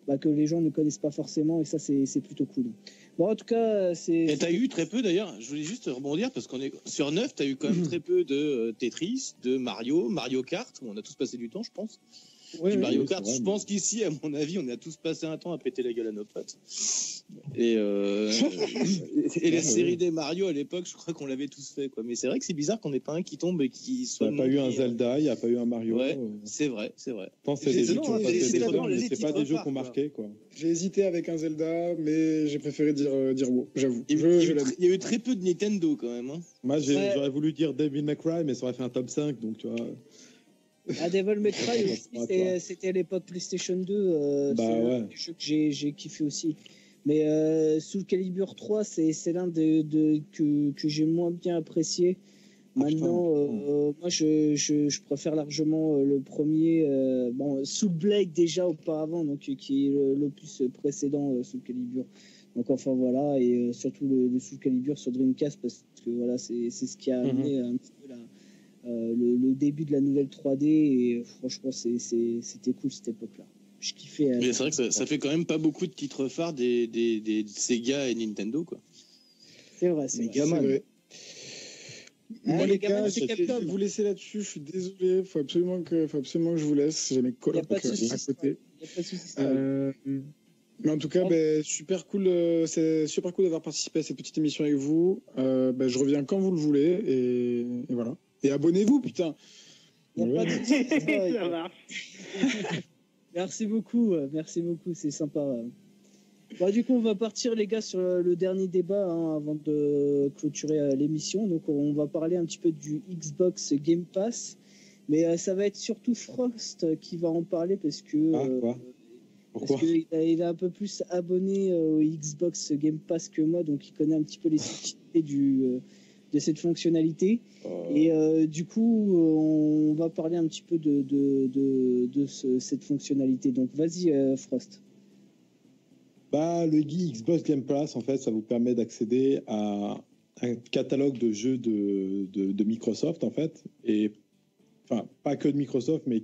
que les gens ne connaissent pas forcément, et ça c'est plutôt cool. Bon, en tout cas,
Et t'as eu très peu d'ailleurs, je voulais juste rebondir parce qu'on est sur 9, t'as eu quand même très peu de Tetris, de Mario Kart, où on a tous passé du temps, je pense.
Ouais,
Mario
ouais,
Kart,
vrai,
je pense qu'ici, à mon avis, on a tous passé un temps à péter la gueule à nos potes. Et la série des Mario à l'époque, je crois qu'on l'avait tous fait, quoi. Mais c'est vrai que c'est bizarre qu'on n'ait pas un qui tombe et qui
Il
soit.
n'y a pas eu un Zelda, il n'y a pas eu un Mario.
Ouais, c'est vrai.
Pourtant, c'est des jeux qui ont passé des heures, mais c'est pas des jeux qui ont marqué, quoi.
J'ai hésité avec un Zelda, mais j'ai préféré dire WoW, j'avoue.
Il y a eu très peu de Nintendo quand même. Hein.
Moi, j'aurais voulu dire Devil May Cry, mais ça aurait fait un top 5, donc tu vois.
Devil May Cry aussi, c'était à l'époque PlayStation 2.
Bah
c'est
ouais.
un jeu que j'ai kiffé aussi. Mais Soul Calibur 3, c'est l'un que j'ai moins bien apprécié. Maintenant, moi, je préfère largement le premier. Soul Blade déjà auparavant, donc qui est l'opus précédent Soul Calibur. Donc enfin voilà, et surtout le Soul Calibur sur Dreamcast, parce que voilà, c'est ce qui a amené un petit peu le début de la nouvelle 3D, et franchement c'était cool cette époque-là. Je kiffais.
Mais c'est vrai que ça fait quand même pas beaucoup de titres phares des Sega et Nintendo, quoi.
C'est vrai, c'est vrai.
Moi, les gars,
c'est
je vais vous laisser là-dessus. Je suis désolé. Faut absolument que je vous laisse. J'ai mes collègues à côté. Mais en tout cas, super cool. C'est super cool d'avoir participé à cette petite émission avec vous. Je reviens quand vous le voulez, et voilà. Et abonnez-vous, putain.
Ça marche. Merci beaucoup, c'est sympa. Du coup, on va partir, les gars, sur le dernier débat avant de clôturer l'émission. Donc, on va parler un petit peu du Xbox Game Pass, mais ça va être surtout Frost qui va en parler parce que
Pourquoi
qu'il est un peu plus abonné au Xbox Game Pass que moi, donc il connaît un petit peu les subtilités de cette fonctionnalité. Et du coup, on va parler un petit peu de cette fonctionnalité. Donc, vas-y, Frost.
Le Xbox Game Pass, en fait, ça vous permet d'accéder à un catalogue de jeux de Microsoft, en fait, et enfin pas que de Microsoft, mais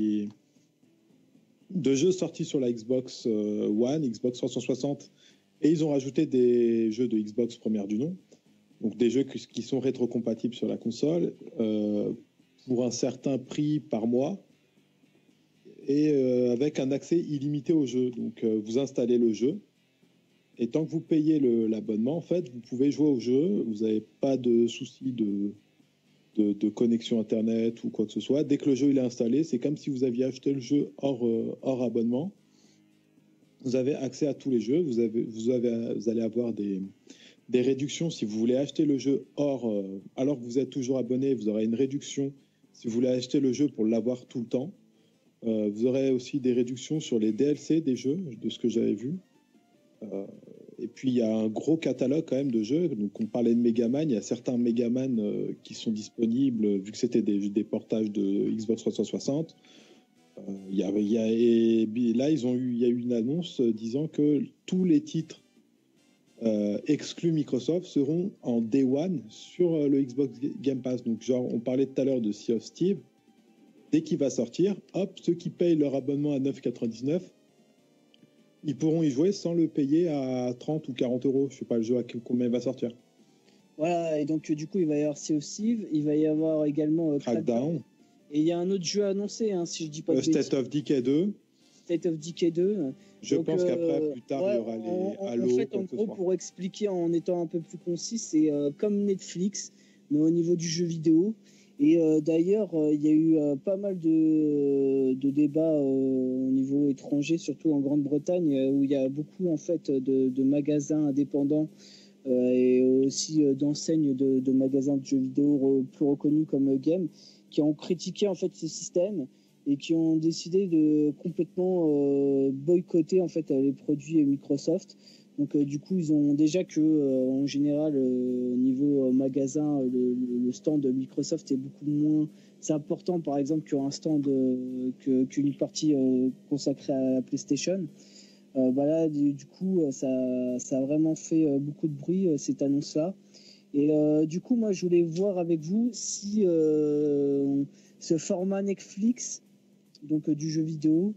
de jeux sortis sur la Xbox One, Xbox 360, et ils ont rajouté des jeux de Xbox première du nom, donc des jeux qui sont rétrocompatibles sur la console pour un certain prix par mois. Et avec un accès illimité au jeu. Donc vous installez le jeu, et tant que vous payez l'abonnement, en fait, vous pouvez jouer au jeu. Vous n'avez pas de souci de connexion internet ou quoi que ce soit. Dès que le jeu il est installé, c'est comme si vous aviez acheté le jeu hors abonnement. Vous avez accès à tous les jeux. Vous allez avoir des réductions si vous voulez acheter le jeu alors que vous êtes toujours abonné. Vous aurez une réduction si vous voulez acheter le jeu pour l'avoir tout le temps. Vous aurez aussi des réductions sur les DLC des jeux, de ce que j'avais vu. Et puis, il y a un gros catalogue quand même de jeux. Donc, on parlait de Megaman. Il y a certains Megaman qui sont disponibles, vu que c'était des portages de Xbox 360. Il y a eu une annonce disant que tous les titres exclus Microsoft seront en Day One sur le Xbox Game Pass. Donc, genre, on parlait tout à l'heure de Sea of Thieves. Dès qu'il va sortir, hop, ceux qui payent leur abonnement à 9,99, ils pourront y jouer sans le payer à 30 ou 40 euros. Je ne sais pas le jeu à combien il va sortir.
Voilà, et donc du coup, il va y avoir Sea of Thieves, il va y avoir également
Crackdown.
Et il y a un autre jeu annoncé, si je dis pas de bêtises.
State of Decay 2.
State of Decay 2.
Je pense qu'après, plus tard, il y aura les Halo.
En fait, en gros, pour expliquer en étant un peu plus concis, c'est comme Netflix, mais au niveau du jeu vidéo. Et d'ailleurs, il y a eu pas mal de débats au niveau étranger, surtout en Grande-Bretagne, où il y a beaucoup en fait de magasins indépendants et aussi d'enseignes de magasins de jeux vidéo plus reconnus comme Game, qui ont critiqué en fait ce système et qui ont décidé de complètement boycotter en fait les produits Microsoft. Donc du coup, ils ont déjà que en général au niveau magasin, le stand de Microsoft est beaucoup moins important, par exemple, qu'un stand qu'une partie consacrée à la PlayStation. Là, du coup, ça a vraiment fait beaucoup de bruit cette annonce-là. Et du coup, moi, je voulais voir avec vous si ce format Netflix, donc du jeu vidéo,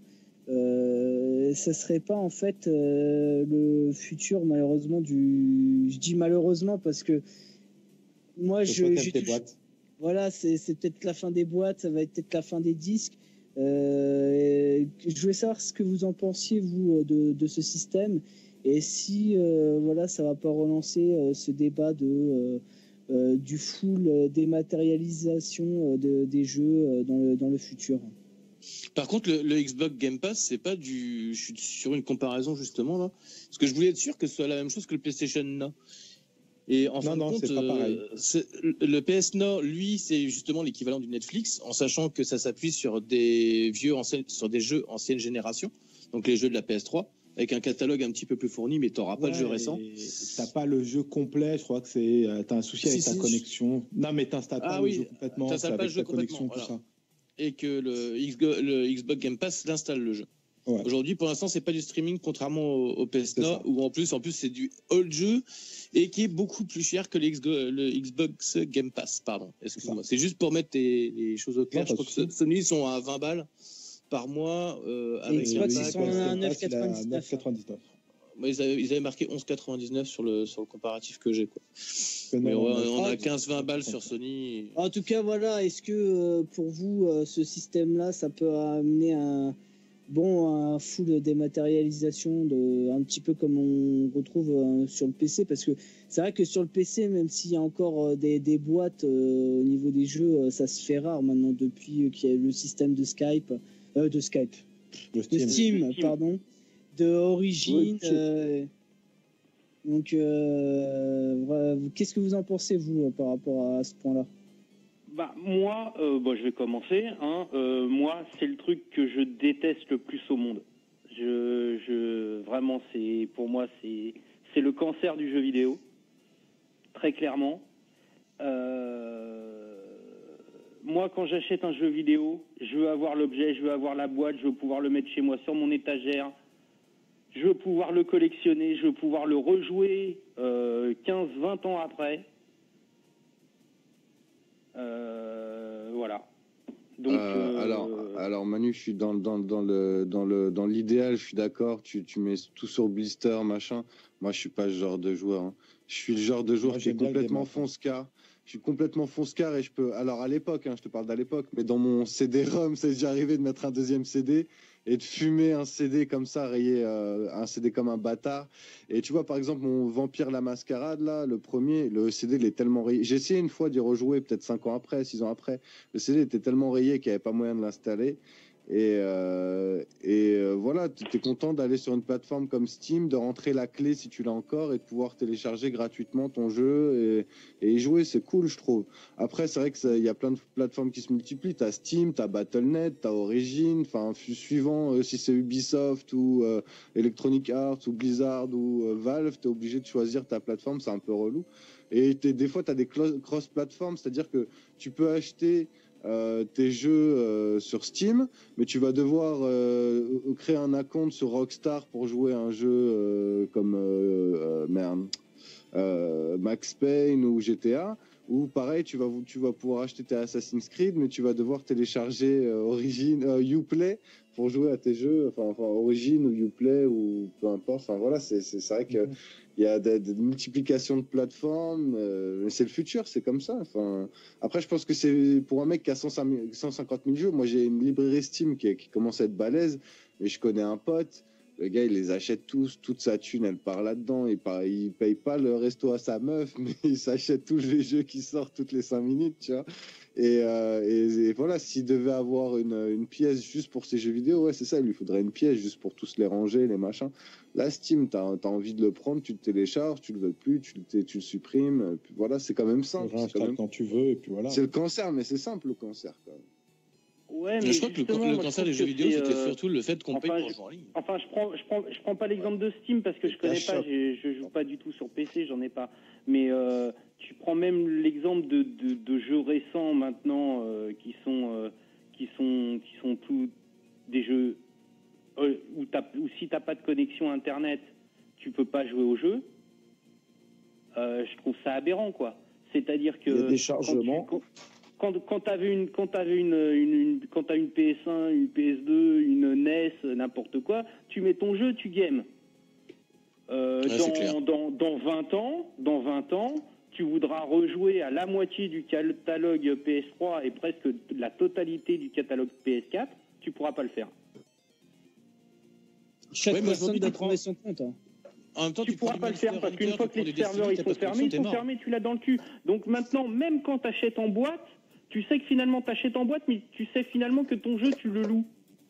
ça serait pas en fait le futur malheureusement je dis malheureusement parce que moi voilà, c'est peut-être la fin des boîtes, ça va être peut-être la fin des disques. Je voulais savoir ce que vous en pensiez vous de ce système et si voilà, ça va pas relancer ce débat du full dématérialisation des jeux dans le futur.
Par contre, le Xbox Game Pass, c'est pas je suis sur une comparaison justement là, parce que je voulais être sûr que ce soit la même chose que le PlayStation Now. Et en fin de compte,
c'est pas pareil.
Le PS Now, lui, c'est justement l'équivalent du Netflix, en sachant que ça s'appuie sur des jeux ancienne génération, donc les jeux de la PS3, avec un catalogue un petit peu plus fourni, mais t'auras pas le jeu récent.
T'as pas le jeu complet, je crois que c'est t'as un souci avec ta connexion. Non, mais t'installes pas le jeu complètement.
T'installes pas le jeu complètement. Tout ça. Et que le Xbox Game Pass l'installe le jeu. Ouais. Aujourd'hui, pour l'instant, c'est pas du streaming, contrairement au PS Now, où en plus, c'est du old jeu et qui est beaucoup plus cher que le Xbox Game Pass. Pardon, excuse-moi. C'est juste pour mettre les choses au clair. Je crois que Sony sont à 20 balles par mois. Avec
Xbox, ils sont à 9,99.
Ils avaient marqué 11,99 sur le comparatif que j'ai, quoi. Mais on a 15-20 balles sur Sony.
En tout cas, voilà. Est-ce que pour vous, ce système-là, ça peut amener un full dématérialisation un petit peu comme on retrouve sur le PC, parce que c'est vrai que sur le PC, même s'il y a encore des boîtes au niveau des jeux, ça se fait rare maintenant depuis qu'il y a le système de Steam, pardon, de Origin. Donc, qu'est-ce que vous en pensez, vous, par rapport à ce point-là?
Moi, je vais commencer. Moi, c'est le truc que je déteste le plus au monde. Vraiment, pour moi, c'est le cancer du jeu vidéo, très clairement. Moi, quand j'achète un jeu vidéo, je veux avoir l'objet, je veux avoir la boîte, je veux pouvoir le mettre chez moi sur mon étagère, je veux pouvoir le collectionner, je veux pouvoir le rejouer 15-20 ans après. Voilà. Donc,
alors Manu, je suis dans l'idéal, je suis d'accord. Tu mets tout sur blister, machin. Moi, je suis pas ce genre de joueur. Hein. Je suis le genre de joueur qui est complètement fonce-car. Je suis complètement fonce-car et je peux. Alors à l'époque, je te parle d'à l'époque, mais dans mon CD-ROM, c'est déjà arrivé de mettre un deuxième CD et de fumer un CD comme ça, rayé un CD comme un bâtard. Et tu vois, par exemple, mon Vampire la Mascarade, là, le premier, le CD, il est tellement rayé. J'ai essayé une fois d'y rejouer, peut-être 5 ans après, 6 ans après. Le CD était tellement rayé qu'il n'y avait pas moyen de l'installer. Et voilà, tu es content d'aller sur une plateforme comme Steam, de rentrer la clé si tu l'as encore et de pouvoir télécharger gratuitement ton jeu et y jouer, c'est cool, je trouve. Après, c'est vrai qu'il y a plein de plateformes qui se multiplient. T'as Steam, t'as Battle.net, t'as Origin, enfin, suivant si c'est Ubisoft ou Electronic Arts ou Blizzard ou Valve, t'es obligé de choisir ta plateforme, c'est un peu relou. Et des fois, t'as des cross-plateformes, c'est-à-dire que tu peux acheter tes jeux sur Steam, mais tu vas devoir créer un compte sur Rockstar pour jouer à un jeu comme Max Payne ou GTA, ou pareil, tu vas pouvoir acheter tes Assassin's Creed, mais tu vas devoir télécharger Uplay pour jouer à tes jeux, enfin Origin ou Uplay ou peu importe. Enfin voilà, c'est vrai que il y a des multiplications de plateformes, mais c'est le futur, c'est comme ça. Enfin, après, je pense que c'est pour un mec qui a 150 000 jeux. Moi, j'ai une librairie Steam qui commence à être balèze, mais je connais un pote. Le gars, il les achète tous, toute sa thune, elle part là-dedans. Il paye pas le resto à sa meuf, mais il s'achète tous les jeux qui sortent toutes les 5 minutes, tu vois. Et voilà, s'il devait avoir une pièce juste pour ses jeux vidéo, ouais, c'est ça, il lui faudrait une pièce juste pour tous les ranger, les machins. Là, Steam, t'as envie de le prendre, tu le télécharges, tu le veux plus, tu le supprimes. Puis voilà, c'est quand même simple.
Quand tu veux, et puis voilà.
C'est le cancer, mais c'est simple, le cancer, quand même.
Ouais, mais
je crois que le cancer des jeux vidéo, c'était surtout le fait qu'on paye pour jouer en ligne.
Enfin, je prends pas l'exemple de Steam parce que je connais pas, je joue pas du tout sur PC, j'en ai pas. Mais tu prends même l'exemple de jeux récents maintenant qui sont tous des jeux où si t'as pas de connexion internet, tu peux pas jouer au jeu. Je trouve ça aberrant, quoi. C'est-à-dire que
il y a des chargements.
quand t'avais une PS1, une PS2, une NES, n'importe quoi, tu mets ton jeu, tu games. Dans 20 ans, tu voudras rejouer à la moitié du catalogue PS3 et presque la totalité du catalogue PS4, tu pourras pas le faire.
Chaque personne doit trouver son compte. Hein.
En même temps, tu pourras pas le faire parce qu'une fois que les serveurs ils sont fermés, tu l'as dans le cul. Donc maintenant, même quand tu achètes en boîte, tu sais que finalement tu achètes en boîte, mais tu sais finalement que ton jeu, tu le loues.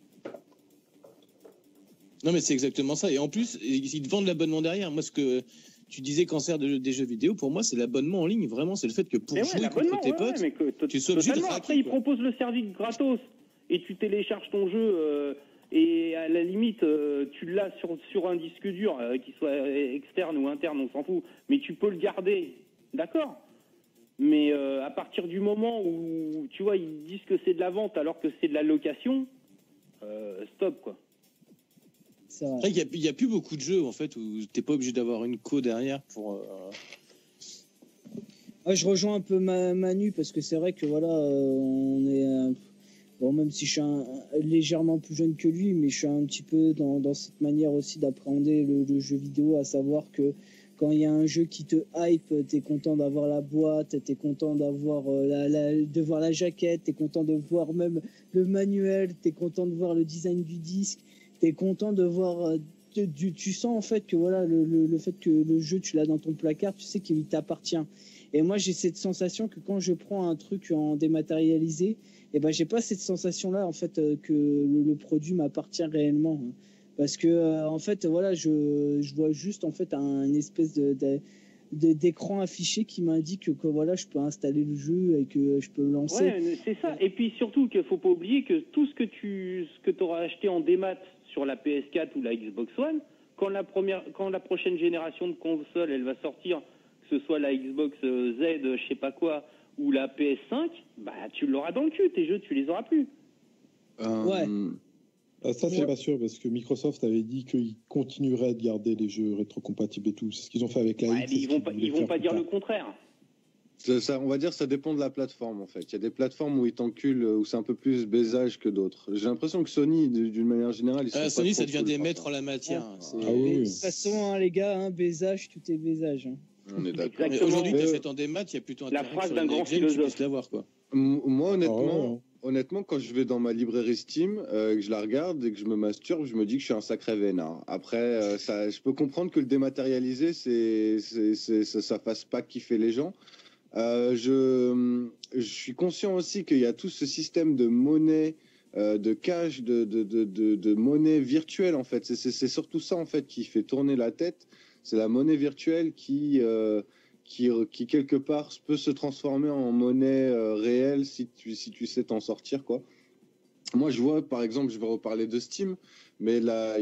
Non, mais c'est exactement ça. Et en plus, ils te vendent l'abonnement derrière. Moi, ce que tu disais, cancer des jeux vidéo, pour moi, c'est l'abonnement en ligne. Vraiment, c'est le fait que pour jouer contre tes potes, tu sois obligé de craquer.
Après, ils proposent le service gratos et tu télécharges ton jeu et à la limite, tu l'as sur un disque dur, qu'il soit externe ou interne, on s'en fout. Mais tu peux le garder, d'accord. Mais à partir du moment où, tu vois, ils disent que c'est de la vente alors que c'est de la location, stop, quoi.
Après, il n'y a plus beaucoup de jeux en fait où t'es pas obligé d'avoir une co derrière pour.
Ouais, je rejoins un peu Manu parce que c'est vrai que voilà, on est bon, même si je suis légèrement plus jeune que lui, mais je suis un petit peu dans cette manière aussi d'appréhender le jeu vidéo, à savoir que quand il y a un jeu qui te hype, t'es content d'avoir la boîte, t'es content d'avoir de voir la jaquette, t'es content de voir même le manuel, t'es content de voir le design du disque. T'es content de voir, tu sens en fait que voilà le fait que le jeu tu l'as dans ton placard, tu sais qu'il t'appartient. Et moi j'ai cette sensation que quand je prends un truc en dématérialisé, et ben j'ai pas cette sensation là en fait que le produit m'appartient réellement, hein. Parce que en fait voilà je vois juste en fait une espèce d'écran affiché qui m'indique que voilà je peux installer le jeu et que je peux le lancer.
Ouais, c'est ça. Et puis surtout qu'il faut pas oublier que tout ce que t'auras acheté en démat sur la PS4 ou la Xbox One, quand la prochaine génération de consoles elle va sortir, que ce soit la Xbox Z, je sais pas quoi, ou la PS5, bah tu l'auras dans le cul, tes jeux tu les auras plus.
Ouais.
Ça c'est pas sûr parce que Microsoft avait dit qu'ils continueraient de garder les jeux rétrocompatibles et tout. C'est ce qu'ils ont fait avec la X.
Mais ils vont pas dire le contraire.
Ça, on va dire ça dépend de la plateforme en fait. Il y a des plateformes où ils t'enculent, où c'est un peu plus baisage que d'autres. J'ai l'impression que Sony, d'une manière générale,
Sony, ça devient des maîtres en la matière.
De toute façon, les gars, baisage, tout est baisage.
On est d'accord.
Aujourd'hui, tu achètes en démat, il y a plutôt
la phrase d'un grand philosophe.
L'avoir, quoi.
Moi, honnêtement, quand je vais dans ma librairie Steam, que je la regarde et que je me masturbe, je me dis que je suis un sacré vénard. Après, je peux comprendre que le dématérialisé, ça fasse pas kiffer les gens. Je suis conscient aussi qu'il y a tout ce système de monnaie, de cash, de monnaie virtuelle en fait. C'est surtout ça en fait qui fait tourner la tête. C'est la monnaie virtuelle qui quelque part peut se transformer en monnaie réelle si tu sais t'en sortir quoi. Moi je vois par exemple, je vais reparler de Steam, mais là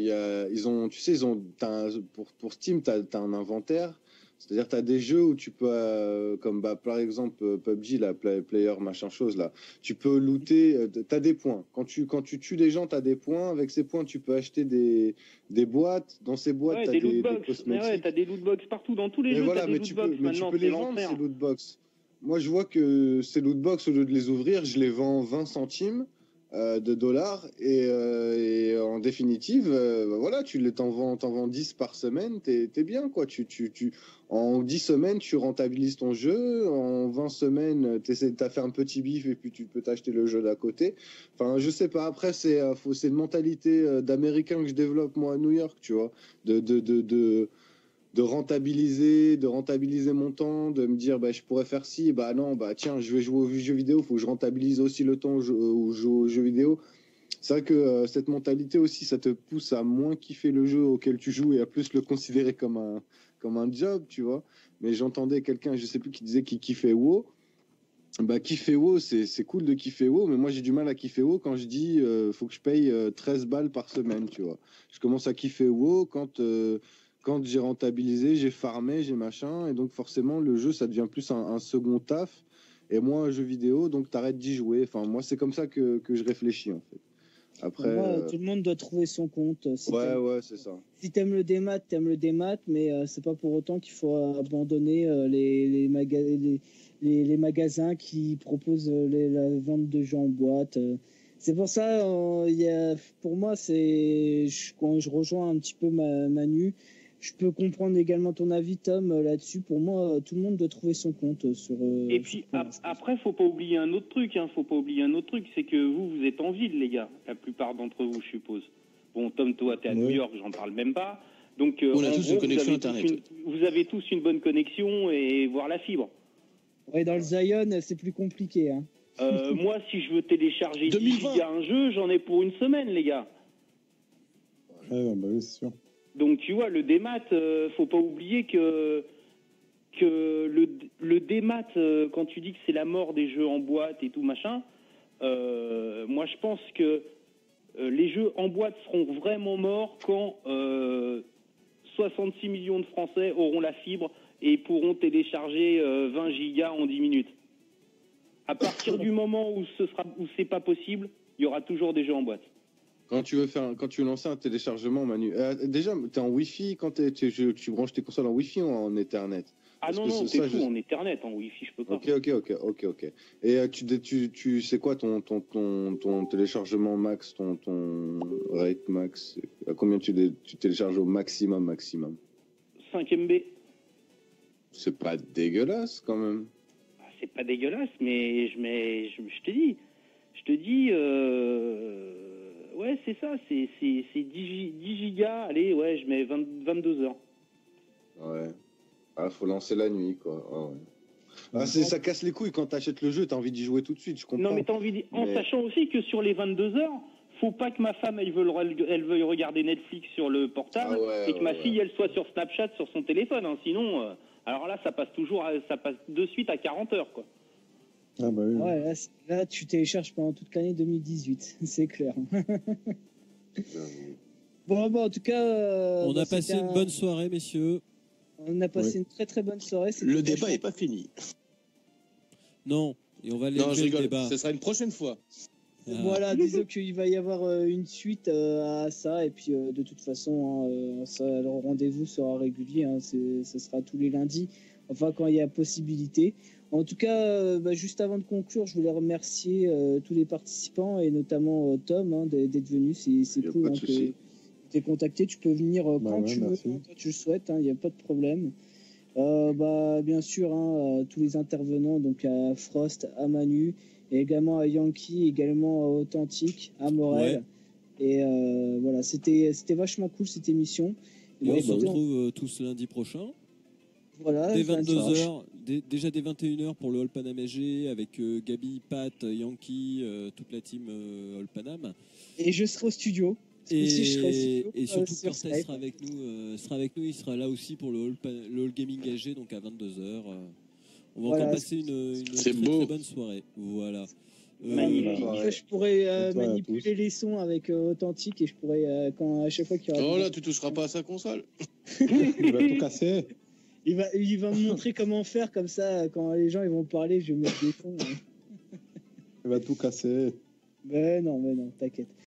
pour Steam t'as un inventaire. C'est-à-dire, tu as des jeux où tu peux, comme par exemple PUBG, la player machin chose, là, tu peux looter, tu as des points. Quand tu tues des gens, tu as des points. Avec ces points, tu peux acheter des boîtes. Dans ces boîtes, tu as des cosmétiques.
Ouais, tu as des lootbox partout. Dans tous les jeux, tu as des lootbox.
Mais tu peux les vendre, ces lootbox. Moi, je vois que ces lootbox, au lieu de les ouvrir, je les vends 20 centimes de dollars. Et en définitive, voilà, t'en vends 10 par semaine, t'es bien, quoi. En 10 semaines, tu rentabilises ton jeu. En 20 semaines, t'as fait un petit bif et puis tu peux t'acheter le jeu d'à côté. Enfin, je sais pas. Après, c'est une mentalité d'Américain que je développe, moi, à New York, tu vois. De rentabiliser mon temps, de me dire, je pourrais faire ci, non, tiens, je vais jouer aux jeux vidéo, faut que je rentabilise aussi le temps où je joue aux jeux vidéo. C'est vrai que cette mentalité aussi, ça te pousse à moins kiffer le jeu auquel tu joues et à plus le considérer comme un job, tu vois. Mais j'entendais quelqu'un, je sais plus, qui disait qu'il kiffait WoW. Kiffer WoW, c'est cool de kiffer WoW, mais moi j'ai du mal à kiffer WoW quand je dis faut que je paye 13 balles par semaine, tu vois. Je commence à kiffer WoW quand j'ai rentabilisé, j'ai farmé, j'ai machin, et donc forcément le jeu ça devient plus un second taf et moins un jeu vidéo, donc t'arrêtes d'y jouer. Enfin moi c'est comme ça que je réfléchis en fait. Après,
Pour moi, tout le monde doit trouver son compte.
ouais, c'est ça.
Si t'aimes le démat, t'aimes le démat, mais c'est pas pour autant qu'il faut abandonner les magasins qui proposent la vente de jeux en boîte. C'est pour ça, pour moi, quand je rejoins un petit peu Manu, je peux comprendre également ton avis, Tom, là-dessus. Pour moi, tout le monde doit trouver son compte sur.
Et puis après, faut pas oublier un autre truc. Faut pas oublier un autre truc, c'est que vous êtes en ville, les gars. La plupart d'entre vous, je suppose. Bon, Tom, toi, t'es à New York, j'en parle même pas. Donc,
on a tous une connexion Internet.
Vous avez tous une bonne connexion et voire la fibre.
Ouais, dans le Zion, c'est plus compliqué. Hein.
Moi, si je veux télécharger 10 gigas un jeu, j'en ai pour une semaine, les gars.
Ouais, bah oui, c'est sûr.
Donc, tu vois, le démat, faut pas oublier que le démat, quand tu dis que c'est la mort des jeux en boîte et tout machin, moi, je pense que les jeux en boîte seront vraiment morts quand 66 millions de Français auront la fibre et pourront télécharger 20 gigas en 10 minutes. À partir du moment où c'est pas possible, il y aura toujours des jeux en boîte.
Quand tu veux lancer un téléchargement, Manu, déjà, t'es en Wi-Fi quand tu branches tes consoles en Wi-Fi ou en Ethernet?
Ah non, c'est tout en Ethernet, en Wi-Fi, je peux pas.
Ok. Et tu sais quoi ton téléchargement max, ton rate max? À combien tu télécharges au maximum?
5 MB.
C'est pas dégueulasse quand même.
C'est pas dégueulasse, mais je te dis, ouais, c'est ça, c'est 10 gigas, allez, ouais, je mets 22 heures.
Ouais. Ah, faut lancer la nuit, quoi. Ah, ouais. Ça casse les couilles quand t'achètes le jeu, t'as envie d'y jouer tout de suite, je comprends.
Non, mais t'as envie en sachant aussi que sur les 22 heures, faut pas que ma femme, elle veuille regarder Netflix sur le portable et que ma fille, elle soit sur Snapchat sur son téléphone, hein. Sinon, alors là, ça passe de suite à 40 heures, quoi.
Ah bah oui.
Ouais, là, tu télécharges pendant toute l'année 2018, c'est clair. Bon, en tout cas...
on a passé une bonne soirée, messieurs.
On a passé une très très bonne soirée.
Le débat n'est pas fini.
Non, et on va aller
je rigole.
le débat.
Ce sera une prochaine fois.
Voilà, disons qu'il va y avoir une suite à ça, et puis de toute façon, le rendez-vous sera régulier, hein, ce sera tous les lundis, enfin quand il y a possibilité. En tout cas, juste avant de conclure, je voulais remercier tous les participants, et notamment Tom, hein, d'être venu, c'est cool hein, que tu t'es contacté, tu peux venir quand tu veux, hein, quand tu le souhaites, il n'y a pas de problème. Bien sûr, hein, tous les intervenants, donc à Frost, à Manu, et également à Yankee, également à Authentique, à Morel. Ouais. Et voilà, c'était vachement cool cette émission.
Et on se retrouve tous lundi prochain.
Voilà,
dès 22h, déjà dès 21h pour le All Panam SG avec Gabi, Pat, Yankee, toute la team All Panam.
Et je serai au studio.
Et surtout Cortez sera avec nous, il sera là aussi pour le All Gaming AG, donc à 22h. On va encore passer une très bonne soirée. Voilà.
Je pourrais manipuler les sons avec Authentique et je pourrais, à chaque fois qu'il y aura...
Oh là, tu toucheras pas à sa console.
Il va tout casser.
Il va me montrer comment faire, comme ça, quand les gens ils vont parler, je vais mettre des sons.
Il va tout casser.
Mais non, t'inquiète.